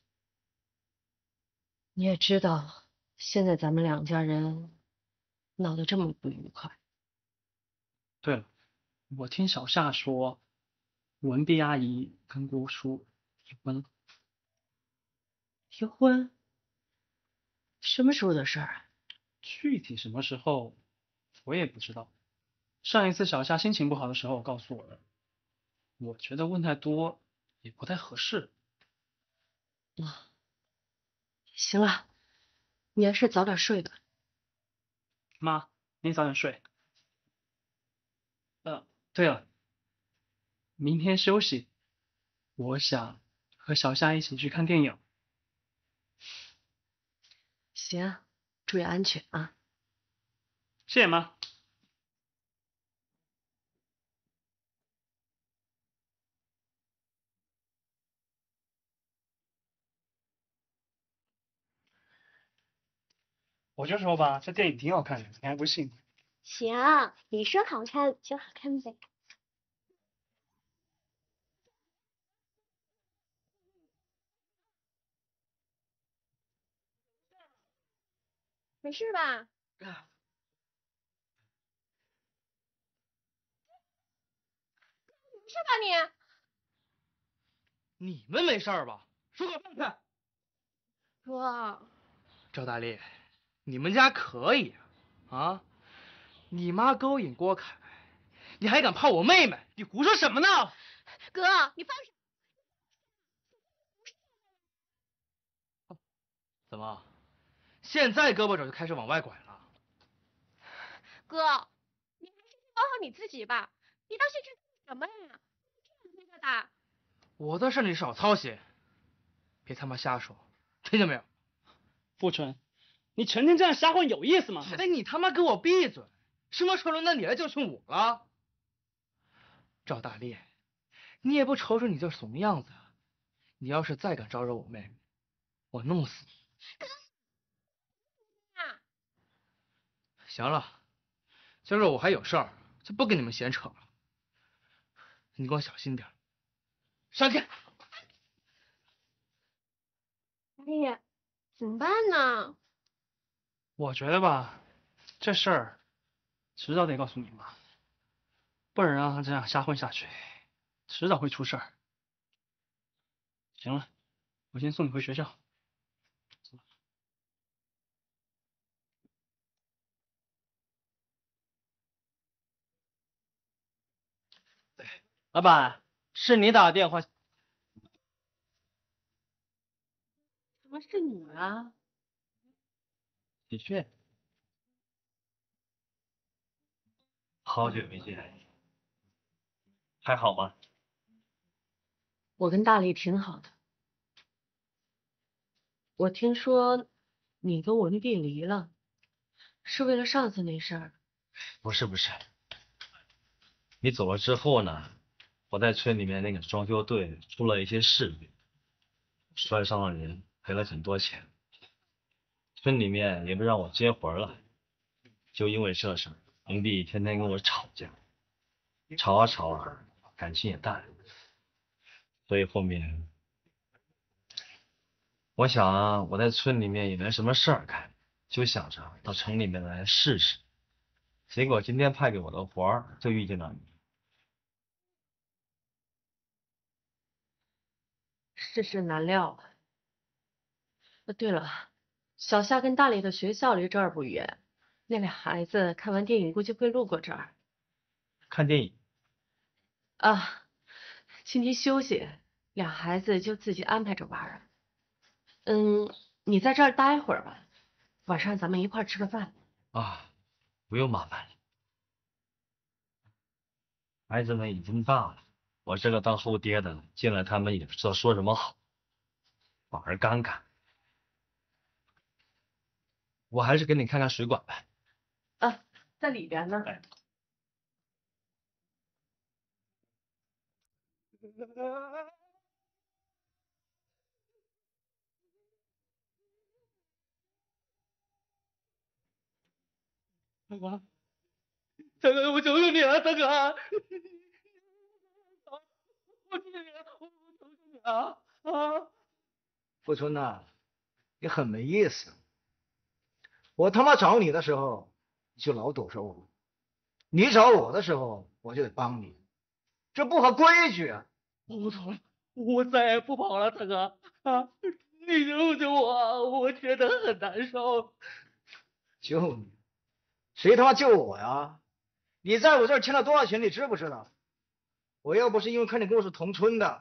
你也知道，现在咱们两家人闹得这么不愉快。 对了，我听小夏说，文碧阿姨跟郭叔离婚了。 离婚？什么时候的事儿啊？ 具体什么时候我也不知道。上一次小夏心情不好的时候告诉我的，我觉得问太多也不太合适。 行了，你还是早点睡吧。 妈，你早点睡。对了，明天休息，我想和小夏一起去看电影。 行，注意安全啊。 谢谢妈。我就说吧，这电影挺好看的，你还不信？ 行，你说好看就好看呗。没事吧？没事吧你？ 你们没事儿吧？说个放开！ 哥， 赵大力，你们家可以啊？你妈勾引郭凯，你还敢泡我妹妹？你胡说什么呢？ 哥，你放手！ 怎么，现在胳膊肘就开始往外拐了？ 哥，你还是先管好你自己吧。你当时这什么呀？这样那个的。 我的事你少操心，别他妈瞎说，听见没有？ 富春，你成天这样瞎混有意思吗？ 哎，你他妈给我闭嘴！什么时候轮到你来教训我了？赵大烈，你也不瞅瞅你这怂样子，你要是再敢招惹我妹妹，我弄死你！行了，今儿我还有事儿，就不跟你们闲扯了。你给我小心点，上去。 哎呀，怎么办呢？ 我觉得吧，这事儿迟早得告诉你妈，不然让她这样瞎混下去，迟早会出事儿。行了，我先送你回学校。 老板，是你打的电话？ 怎么是你啊？ 喜鹊， 好久没见，还好吗？ 我跟大力挺好的。我听说你跟文碧离了，是为了上次那事儿？ 不是，你走了之后呢，我在村里面那个装修队出了一些事故，摔伤了人，赔了很多钱。村里面也不让我接活了，就因为这事，文碧天天跟我吵架，吵啊吵啊，感情也淡了。所以后面我想啊，我在村里面也没什么事儿干，就想着到城里面来试试。 结果今天派给我的活儿就遇见了你。 世事难料。对了，小夏跟大理的学校离这儿不远，那俩孩子看完电影估计会路过这儿。 看电影啊，今天休息，俩孩子就自己安排着玩儿。你在这儿待会儿吧，晚上咱们一块儿吃个饭。 啊，不用麻烦了。孩子们已经大了，我这个当后爹的见了他们也不知道说什么好，反而尴尬。我还是给你看看水管吧。 啊，在里边呢。 大哥，大哥，我求求你了，大哥，我求求你了，我求求你了啊！ 富春呐，你很没意思。我他妈找你的时候，你就老躲着我；你找我的时候，我就得帮你，这不合规矩啊！ 我错了，我再也不跑了，大哥啊！你救救我，我觉得很难受。 救你？谁他妈救我呀？你在我这儿欠了多少钱，你知不知道？我要不是因为看你跟我是同村的，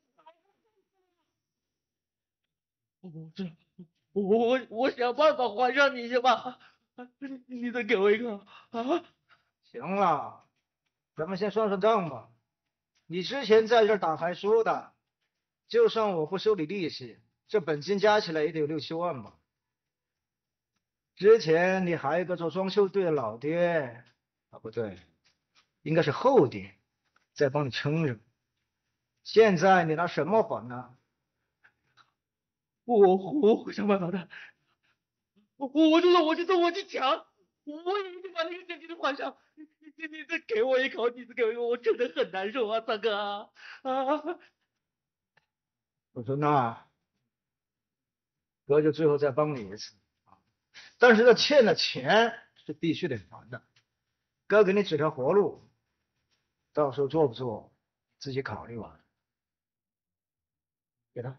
我知道，我想办法还上你去吧。你再给我一个啊！ 行了，咱们先算算账吧。你之前在这儿打牌输的，就算我不收你利息，这本金加起来也得有6、7万吧。之前你还有个做装修队的老爹，啊不对，应该是后爹，在帮你撑着。现在你拿什么还呢？ 我想办法的。我就说我去抢，我一定把那个现金还上。你再给我一口，你再给我一口，我真的很难受啊，大哥啊！ 我说那哥就最后再帮你一次，但是这欠的钱是必须得还的。哥给你指条活路，到时候做不做自己考虑吧。给他。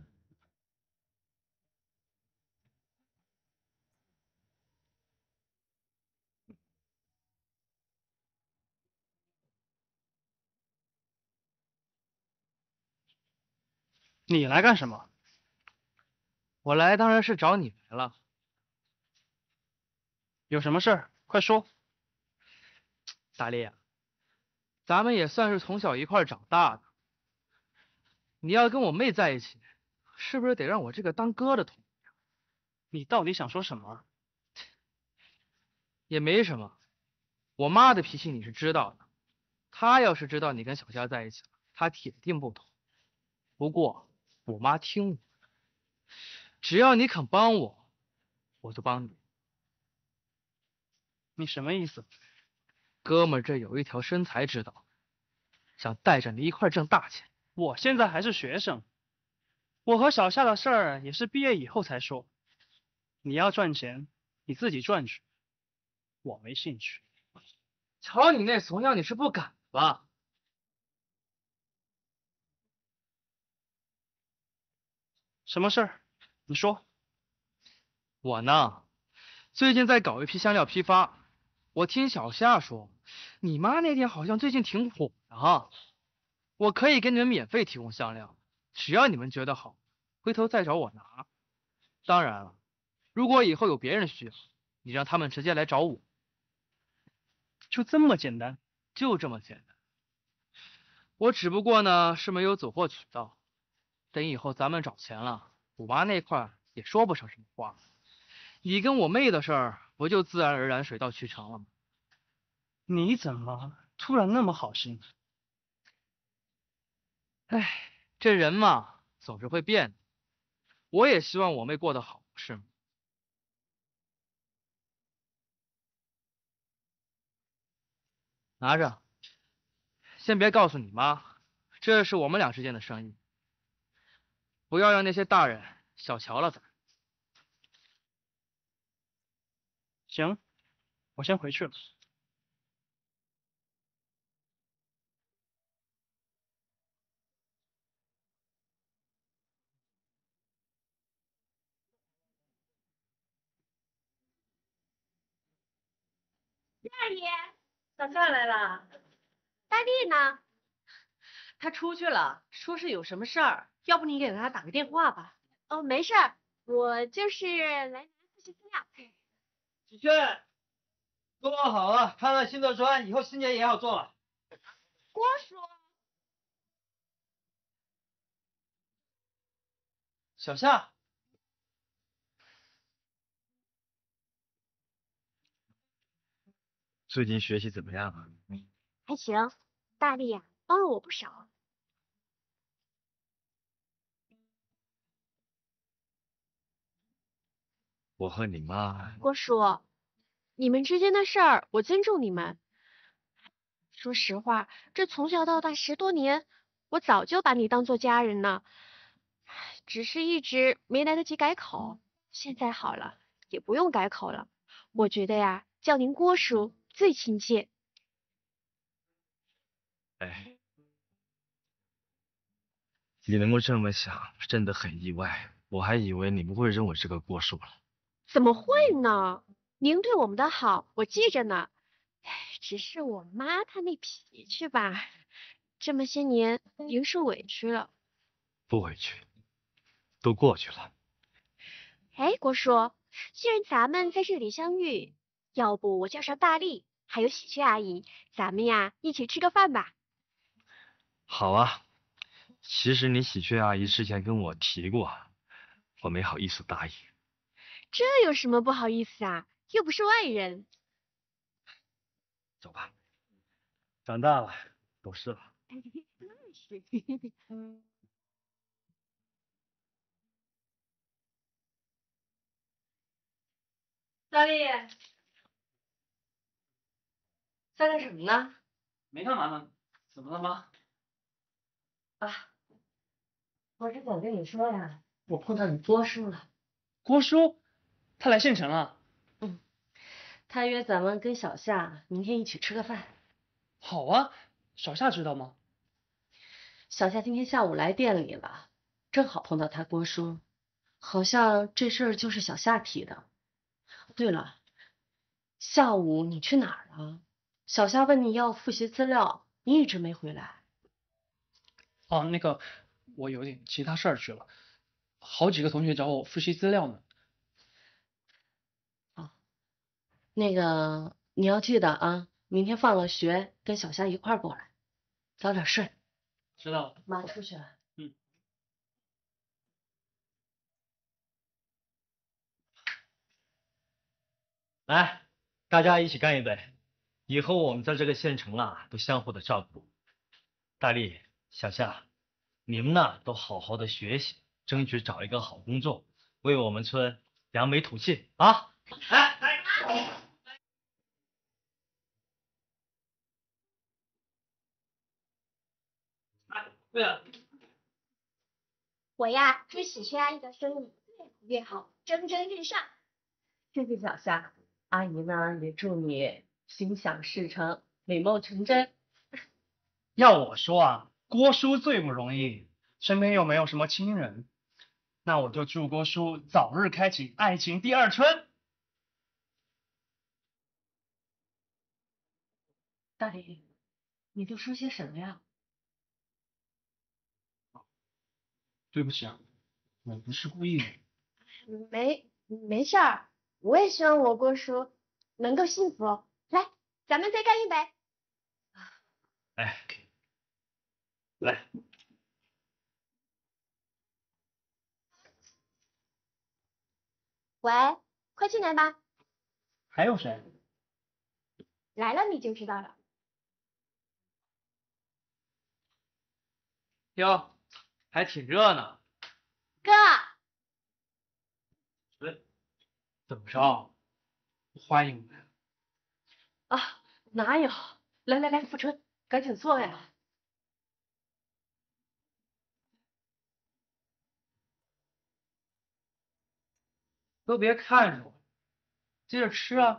你来干什么？ 我来当然是找你来了。 有什么事儿？快说。 大力，咱们也算是从小一块长大的，你要跟我妹在一起，是不是得让我这个当哥的同意？ 你到底想说什么？ 也没什么，我妈的脾气你是知道的，她要是知道你跟小夏在一起了，她铁定不同。不过我妈听我的，只要你肯帮我，我就帮你。 你什么意思？ 哥们儿这有一条生财之道，想带着你一块挣大钱。 我现在还是学生，我和小夏的事儿也是毕业以后才说。你要赚钱，你自己赚去，我没兴趣。 瞧你那怂样，你是不敢吧？ 什么事儿？你说。 我呢，最近在搞一批香料批发。我听小夏说，你妈那店好像最近挺火的哈。我可以给你们免费提供香料，只要你们觉得好，回头再找我拿。当然了，如果以后有别人需要，你让他们直接来找我。 就这么简单？ 就这么简单。我只不过呢是没有走货渠道，等以后咱们找钱了，我妈那块也说不上什么话。你跟我妹的事儿，不就自然而然水到渠成了吗？ 你怎么突然那么好心？ 唉，这人嘛，总是会变的。我也希望我妹过得好，是吗？拿着，先别告诉你妈，这是我们俩之间的生意，不要让那些大人小瞧了咱。 行，我先回去了。 大爷， 小夏来了， 大力呢？ 他出去了，说是有什么事儿，要不你给他打个电话吧。 哦，没事儿，我就是来拿复习资料。 喜鹊，做好了，看看新的砖，以后新年也好做了。 郭叔， 小夏， 最近学习怎么样啊？ 还行，大力呀，帮了我不少。 我和你妈， 郭叔，你们之间的事儿，我尊重你们。说实话，这从小到大10多年，我早就把你当做家人了，只是一直没来得及改口。现在好了，也不用改口了。我觉得呀，叫您郭叔最亲切。 哎，你能够这么想，真的很意外。我还以为你不会认我这个郭叔了。 怎么会呢？您对我们的好，我记着呢。只是我妈她那脾气吧，这么些年您受委屈了。 不委屈，都过去了。 哎，郭叔，既然咱们在这里相遇，要不我叫上大力，还有喜鹊阿姨，咱们呀一起吃个饭吧。 好啊，其实你喜鹊阿姨之前跟我提过，我没好意思答应。 这有什么不好意思啊？又不是外人。 走吧，长大了，懂事了。 大力，在干什么呢？ 没干嘛呢？怎么了吗？ 啊，我是想跟你说呀， 我碰到你郭叔了。 郭叔，他来县城了。 他约咱们跟小夏明天一起吃个饭。 好啊，小夏知道吗？ 小夏今天下午来店里了，正好碰到他郭叔，好像这事儿就是小夏提的。对了，下午你去哪儿了？小夏问你要复习资料，你一直没回来。 哦，那个，我有点其他事儿去了，好几个同学找我复习资料呢。 那个你要记得啊，明天放了学跟小夏一块儿过来，早点睡。 知道了。 妈出去了。 来，大家一起干一杯。以后我们在这个县城啊，都相互的照顾。大力、小夏，你们呢都好好的学习，争取找一个好工作，为我们村扬眉吐气啊！ 对了， 我呀，祝喜鹊阿姨的生意越来越好，蒸蒸日上。 谢谢小夏，阿姨呢也祝你心想事成，美梦成真。 要我说啊，郭叔最不容易，身边又没有什么亲人，那我就祝郭叔早日开启爱情第二春。 大力，你都说些什么呀？ 对不起啊，我不是故意的。 没事儿，我也希望我郭叔能够幸福。来，咱们再干一杯。 哎，来， 喂，快进来吧， 还有谁？ 来了你就知道了。 哟，还挺热闹。 哥， 怎么着？欢迎来。 啊，哪有？来来来，富春，赶紧坐呀。 都别看着我，接着吃啊。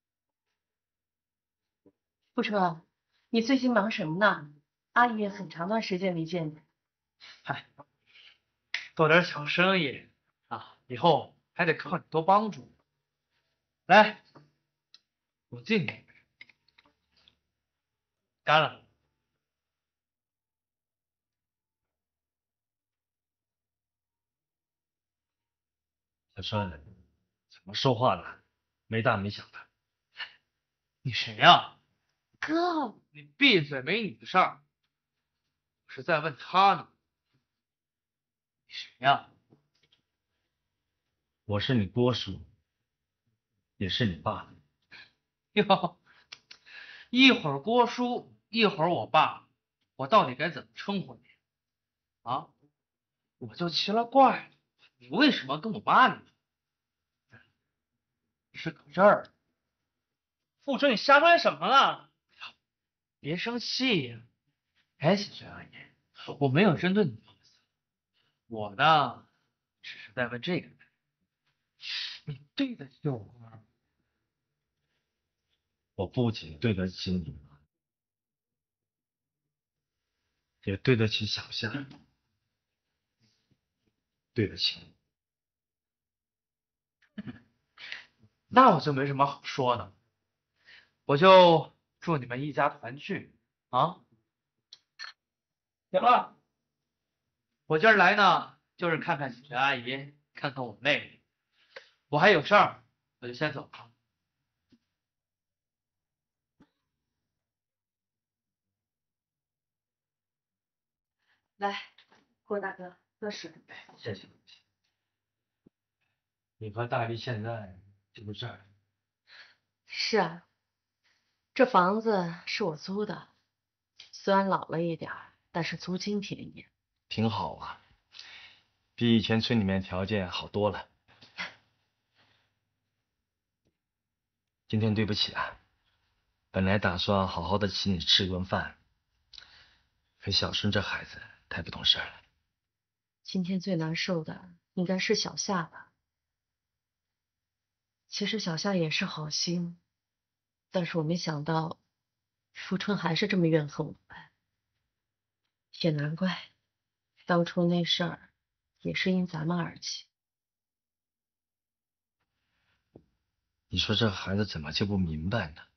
富春，你最近忙什么呢？阿姨也很长段时间没见你。 嗨，做点小生意啊，以后还得靠你多帮助。来，我敬你。 干了。 小春，怎么说话呢？没大没小的。 你谁呀？ 哥， 你闭嘴，没你的事儿。我是在问他呢。你谁呀？ 我是你郭叔，也是你爸。 哟，一会儿郭叔，一会儿我爸，我到底该怎么称呼你？啊？我就奇了怪了，你为什么跟我妈呢？是搁这儿。 富春，你瞎说些什么了？ 别生气呀。哎，小雪阿姨，我没有针对你的意思，我呢，只是在问这个。你对得起我吗？ 我不仅对得起你，也对得起小夏，对得起你。 那我就没什么好说的，我就祝你们一家团聚啊！行了，我今儿来呢，就是看看小雪阿姨，看看我妹妹。我还有事儿，我就先走了。 来，郭大哥，喝水。 谢谢。你和大力现在就住这儿？ 是啊，这房子是我租的，虽然老了一点儿，但是租金便宜。 挺好啊，比以前村里面条件好多了。今天对不起啊，本来打算好好的请你吃一顿饭，可小春这孩子太不懂事了。 今天最难受的应该是小夏吧。其实小夏也是好心，但是我没想到富春还是这么怨恨我们，也难怪，当初那事儿也是因咱们而起。 你说这孩子怎么就不明白呢？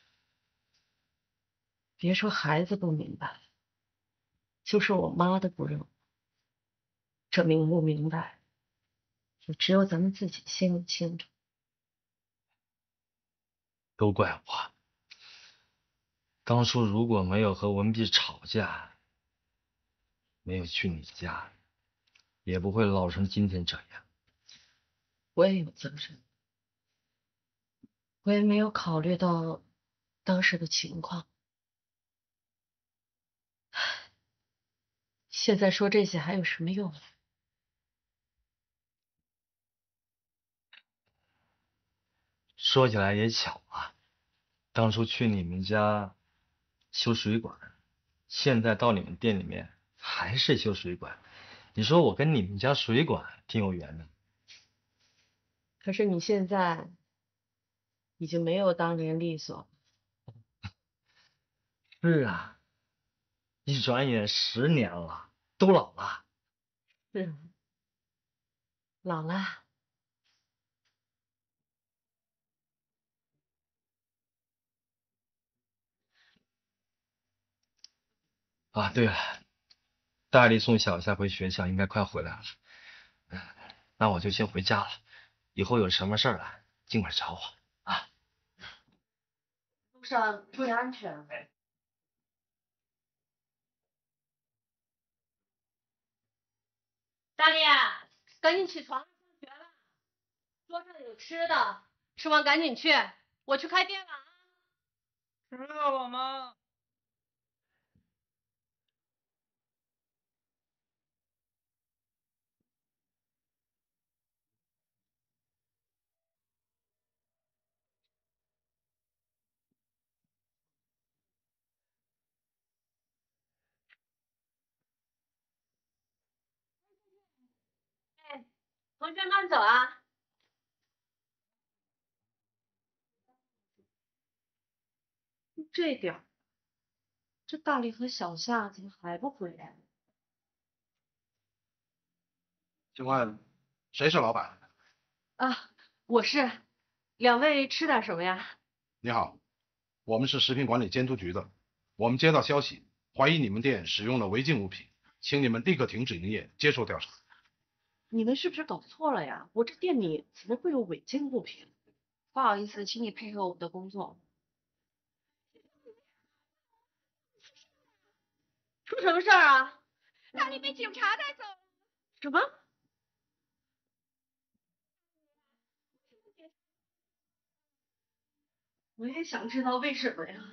别说孩子不明白，就是我妈都不认我。这明不明白，也只有咱们自己心里清楚。 都怪我，当初如果没有和文碧吵架，没有去你家，也不会闹成今天这样。 我也有责任，我也没有考虑到当时的情况。现在说这些还有什么用？ 说起来也巧啊，当初去你们家修水管，现在到你们店里面还是修水管，你说我跟你们家水管挺有缘的。 可是你现在已经没有当年利索。 是啊，一转眼10年了，都老了。 是，老了。 啊，对了，大力送小夏回学校，应该快回来了。那我就先回家了，以后有什么事儿啊，尽管找我啊。 路上注意安全。 大力，赶紧起床，上学了。桌上有吃的，吃完赶紧去，我去开店了啊。 知道了，妈。 哎，同学慢走啊。 这点儿，这大力和小夏怎么还不回来？ 请问谁是老板？ 啊，我是。2位吃点什么呀？ 你好，我们是食品管理监督局的， 我们接到消息，怀疑你们店使用了违禁物品，请你们立刻停止营业，接受调查。 你们是不是搞错了呀？我这店里怎么会有违禁物品？ 不好意思，请你配合我们的工作。 出什么事儿啊？ 大力被警察带走了。 什么？我也想知道为什么呀。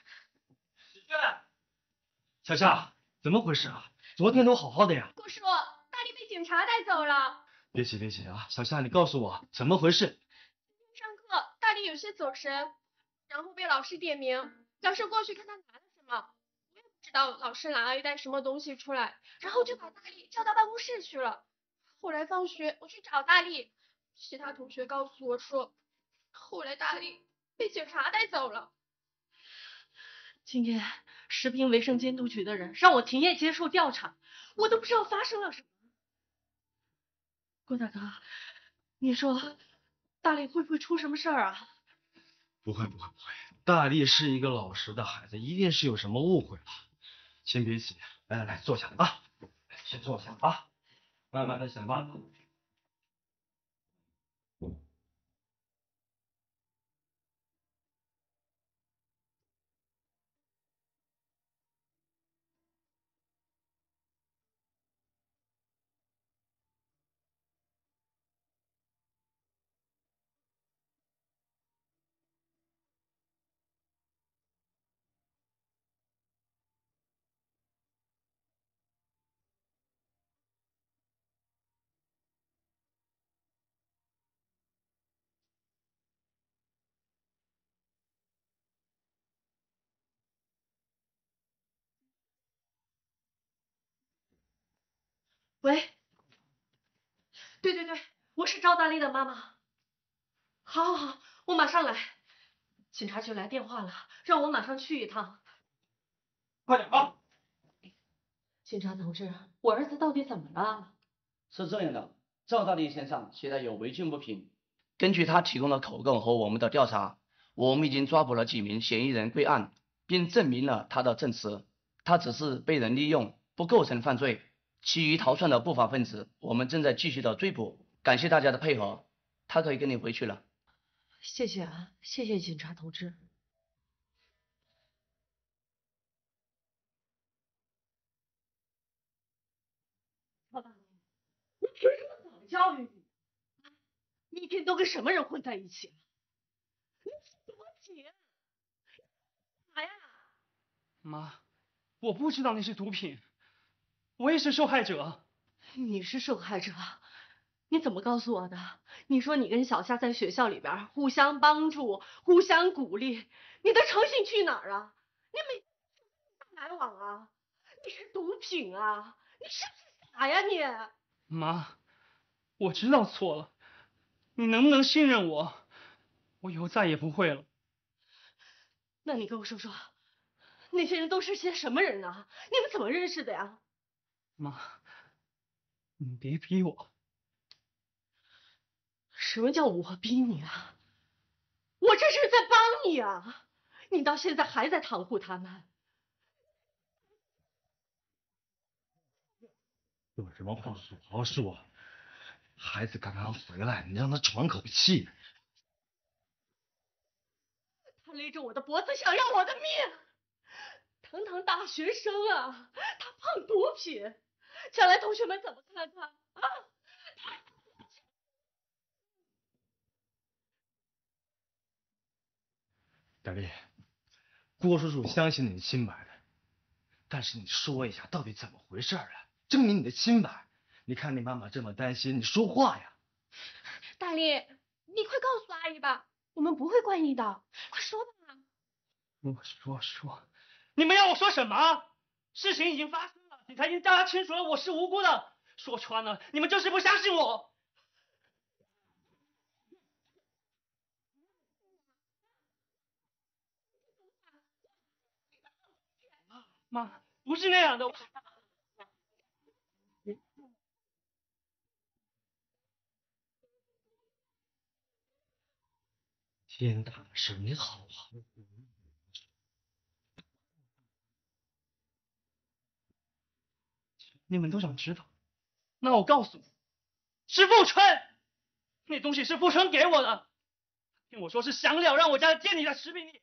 小夏，怎么回事啊？昨天都好好的呀。 顾叔，大力被警察带走了。 别急别急啊，小夏，你告诉我怎么回事？ 上课大力有些走神，然后被老师点名，老师过去看他拿了什么，我也不知道老师拿了一袋什么东西出来，然后就把大力叫到办公室去了。后来放学我去找大力，其他同学告诉我说，后来大力被警察带走了。 今天食品卫生监督局的人让我停业接受调查，我都不知道发生了什么。郭大哥，你说大力会不会出什么事儿啊？ 不会，大力是一个老实的孩子，一定是有什么误会了。先别急，来，坐下啊，先坐下啊，慢慢的想办法。 喂，对，我是赵大力的妈妈。好，我马上来。警察局来电话了，让我马上去一趟。 快点啊！ 警察同志，我儿子到底怎么了？ 是这样的，赵大力身上携带有违禁物品，根据他提供的口供和我们的调查，我们已经抓捕了几名嫌疑人归案，并证明了他的证词，他只是被人利用，不构成犯罪。其余逃窜的不法分子，我们正在继续的追捕。感谢大家的配合，他可以跟你回去了。 谢谢啊，谢谢警察同志。赵大力，我凭什么早教育你？你一天都跟什么人混在一起了？你是毒品！ 啥呀？ 妈，我不知道那是毒品，我也是受害者。 你是受害者？你怎么告诉我的？你说你跟小夏在学校里边互相帮助、互相鼓励，你的诚信去哪儿啊？你每天来往啊？你是毒品啊？你是不是傻呀你？ 妈，我知道错了，你能不能信任我？我以后再也不会了。 那你跟我说说，那些人都是些什么人啊？你们怎么认识的呀？ 妈，你别逼我。 什么叫我逼你啊？我这是在帮你啊！你到现在还在袒护他们。 有什么话好好说，孩子刚刚回来，你让他喘口气。 他勒着我的脖子想要我的命，堂堂大学生啊，他碰毒品，将来同学们怎么看他啊？ 大力，郭叔叔相信你清白的，但是你说一下到底怎么回事啊？证明你的清白。你看你妈妈这么担心，你说话呀！ 大力，你快告诉阿姨吧，我们不会怪你的，快说吧。 我说，你们要我说什么？事情已经发生了，警察已经调查清楚了，我是无辜的。说穿了，你们就是不相信我。妈，不是那样的。 天大的事，你好好。 你们都想知道，那我告诉你，是富春，那东西是富春给我的，听我说是香料让我家的店里的食品里。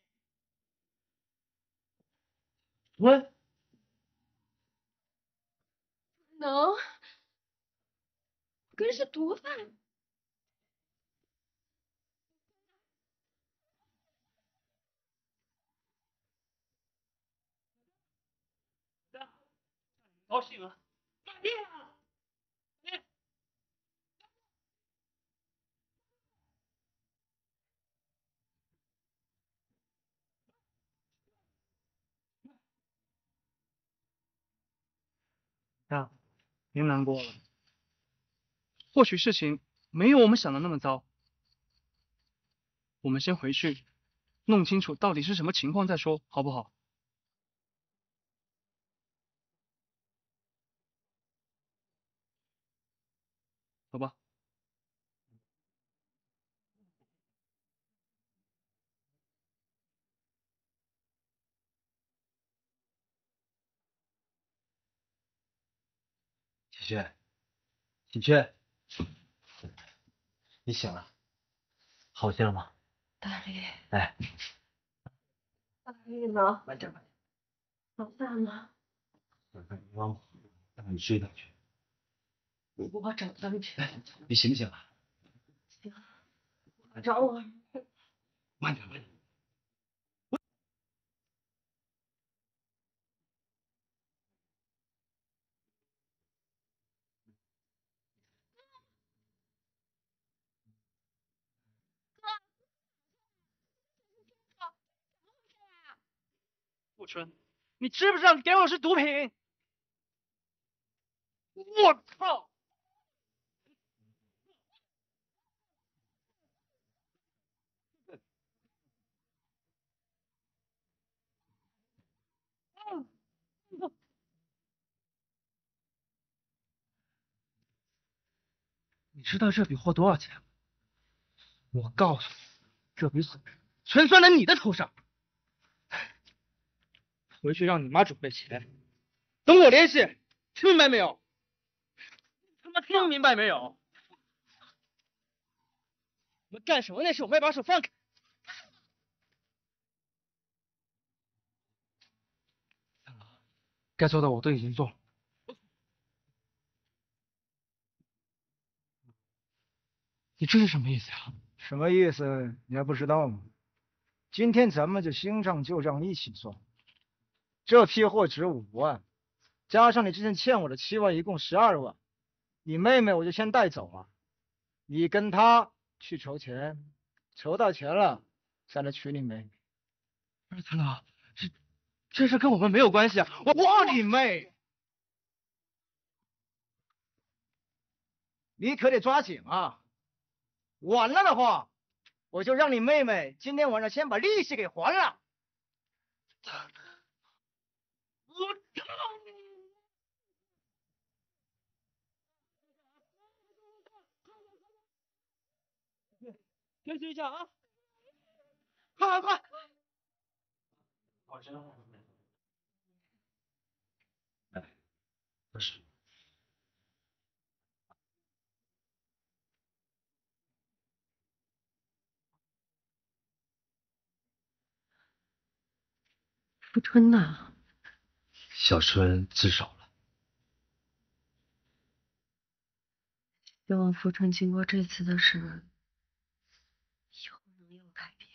喂， 能，跟是毒贩。 高兴啊！大力啊！呀，别难过了。或许事情没有我们想的那么糟。我们先回去弄清楚到底是什么情况再说，好不好？走吧。 喜鹊，喜鹊，你醒了，好些了吗？ 大力， 哎， 大力呢？ 慢点， 老大呢？ 妈妈让你睡上去。 你给我整上去。 你醒不醒啊？ 行，找我。 慢点，慢点。 富春，你知不知道你给我的是毒品？我靠！你知道这笔货多少钱吗？我告诉你，这笔损失全算在你的头上。回去让你妈准备钱，等我联系，听明白没有？他妈听明白没有？你们干什么那事？我们要把手放开！该做的我都已经做了。你这是什么意思呀？ 什么意思？你还不知道吗？今天咱们就新账旧账一起算。这批货值5万，加上你之前欠我的7万，一共12万。你妹妹我就先带走了，你跟她去筹钱，筹到钱了再来娶你妹妹。 二次郎，这事跟我们没有关系啊！ 我你妹！你可得抓紧啊！晚了的话，我就让你妹妹今天晚上先把利息给还了。 我操！休息一下啊！快！ 好些了。哎，这是。 富春呐， 小春自首了。 希望富春经过这次的事，以后能有改变。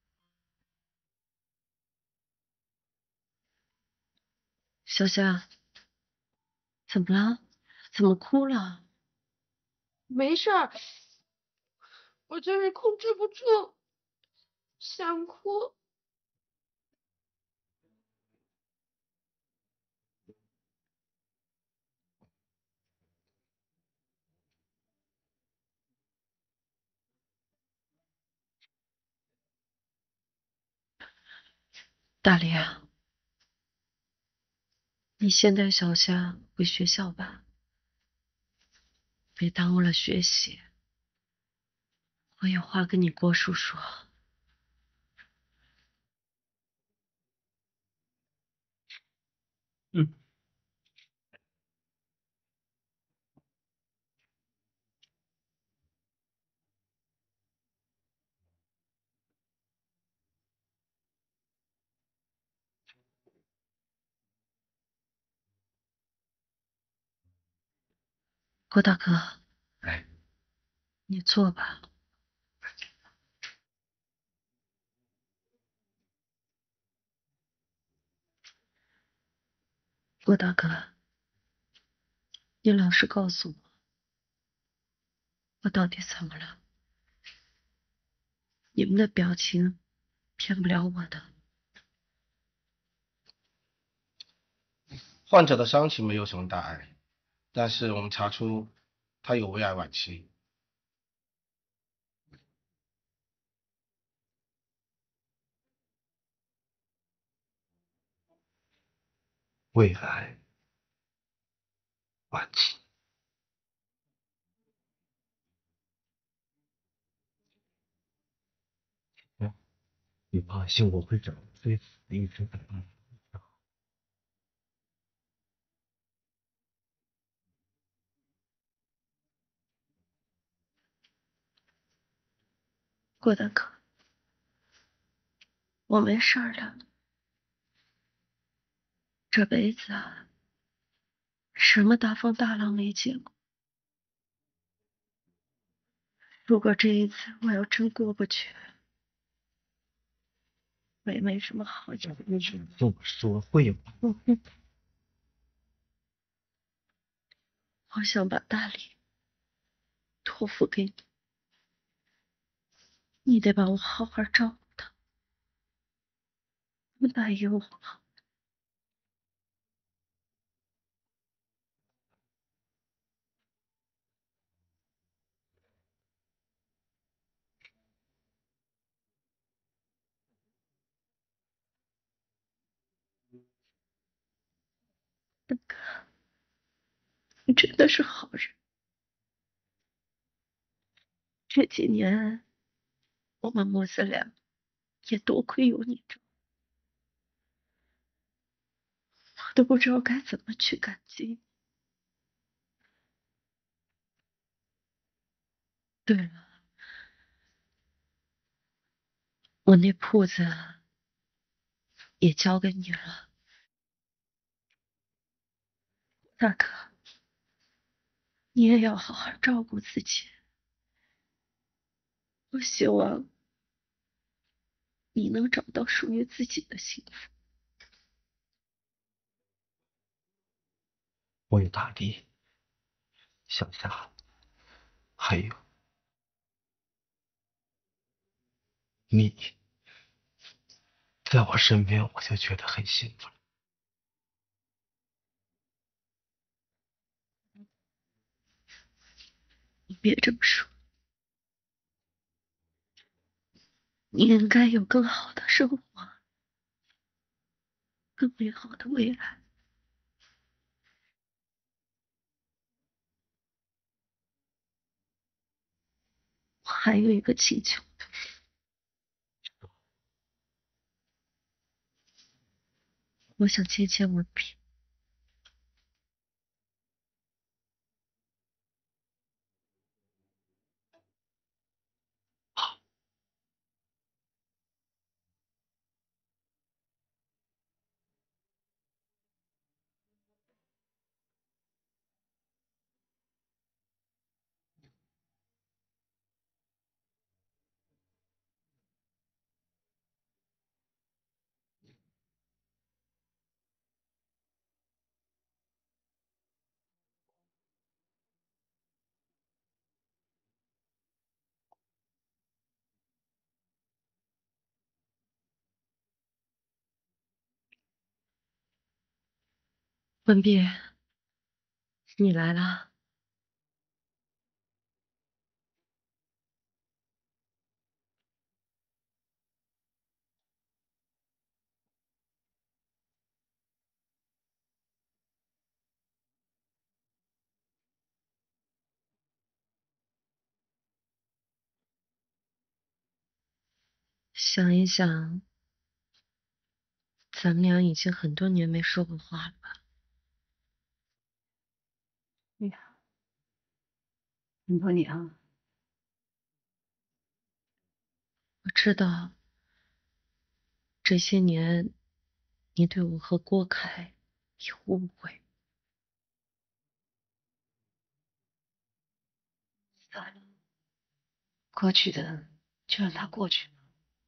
小夏，怎么了？怎么哭了？ 没事儿，我就是控制不住，想哭。 大力啊，你先带小夏回学校吧，别耽误了学习。我有话跟你郭叔说。 嗯。 郭大哥， 哎， 你坐吧。郭大哥，你老实告诉我，我到底怎么了？你们的表情骗不了我的。 患者的伤情没有什么大碍，但是我们查出他有胃癌晚期。 胃癌晚期。你放心，我会找最好的医生给你。 郭大哥，我没事的。这辈子啊，什么大风大浪没见过。如果这一次我要真过不去，我也没什么好讲的。 听我说，会有。 我想把大理托付给你，你得帮我好好照顾他，不答应我。大哥，你真的是好人。这几年我们母子俩也多亏有你照顾，我都不知道该怎么去感激你。对了，我那铺子也交给你了，大哥，你也要好好照顾自己。我希望你能找到属于自己的幸福。 我有大力，小夏，还有你在我身边，我就觉得很幸福了。 你别这么说，你应该有更好的生活，更美好的未来。我还有一个请求，我想见见文凭。文碧，你来了。想一想，咱们俩已经很多年没说过话了吧？ 哎呀，很多年啊。 我知道这些年你对我和郭凯有误会， 过去的就让它过去。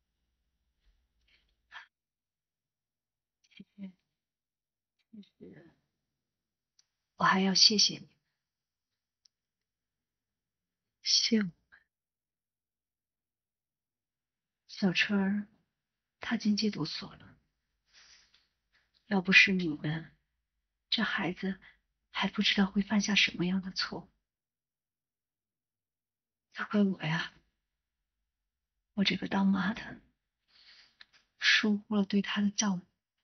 其实我还要谢谢你。 谢我？ 小春儿，她进戒毒所了。要不是你们，这孩子还不知道会犯下什么样的错。都怪我呀，我这个当妈的疏忽了对他的照顾。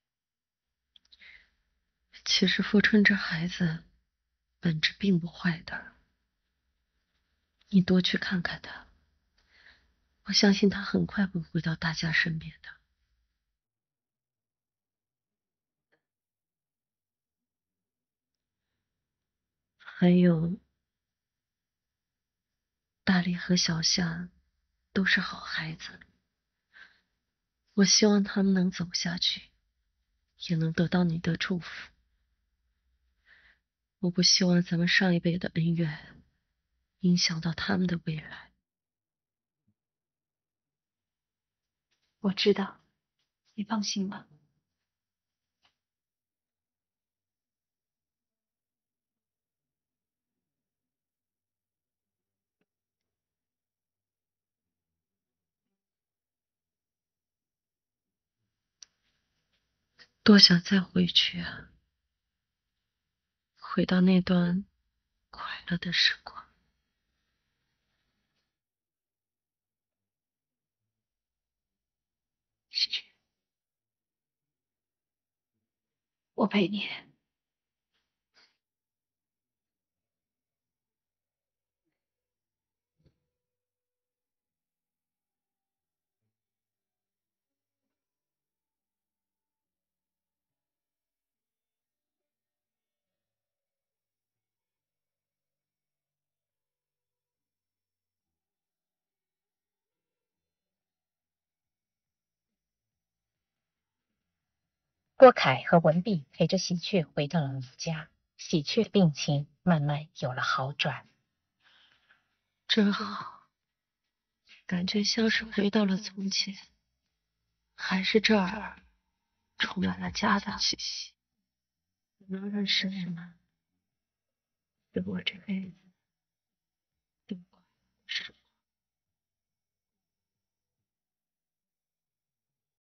其实富春这孩子本质并不坏的，你多去看看他，我相信他很快会回到大家身边的。还有，大力和小夏都是好孩子，我希望他们能走下去，也能得到你的祝福。我不希望咱们上一辈的恩怨影响到他们的未来。 我知道，你放心吧。 多想再回去啊，回到那段快乐的时光。 我陪你。 郭凯和文碧陪着喜鹊回到了老家，喜鹊的病情慢慢有了好转。 真好，感觉像是回到了从前，还是这儿充满了家的气息。能认识你吗？是我这辈子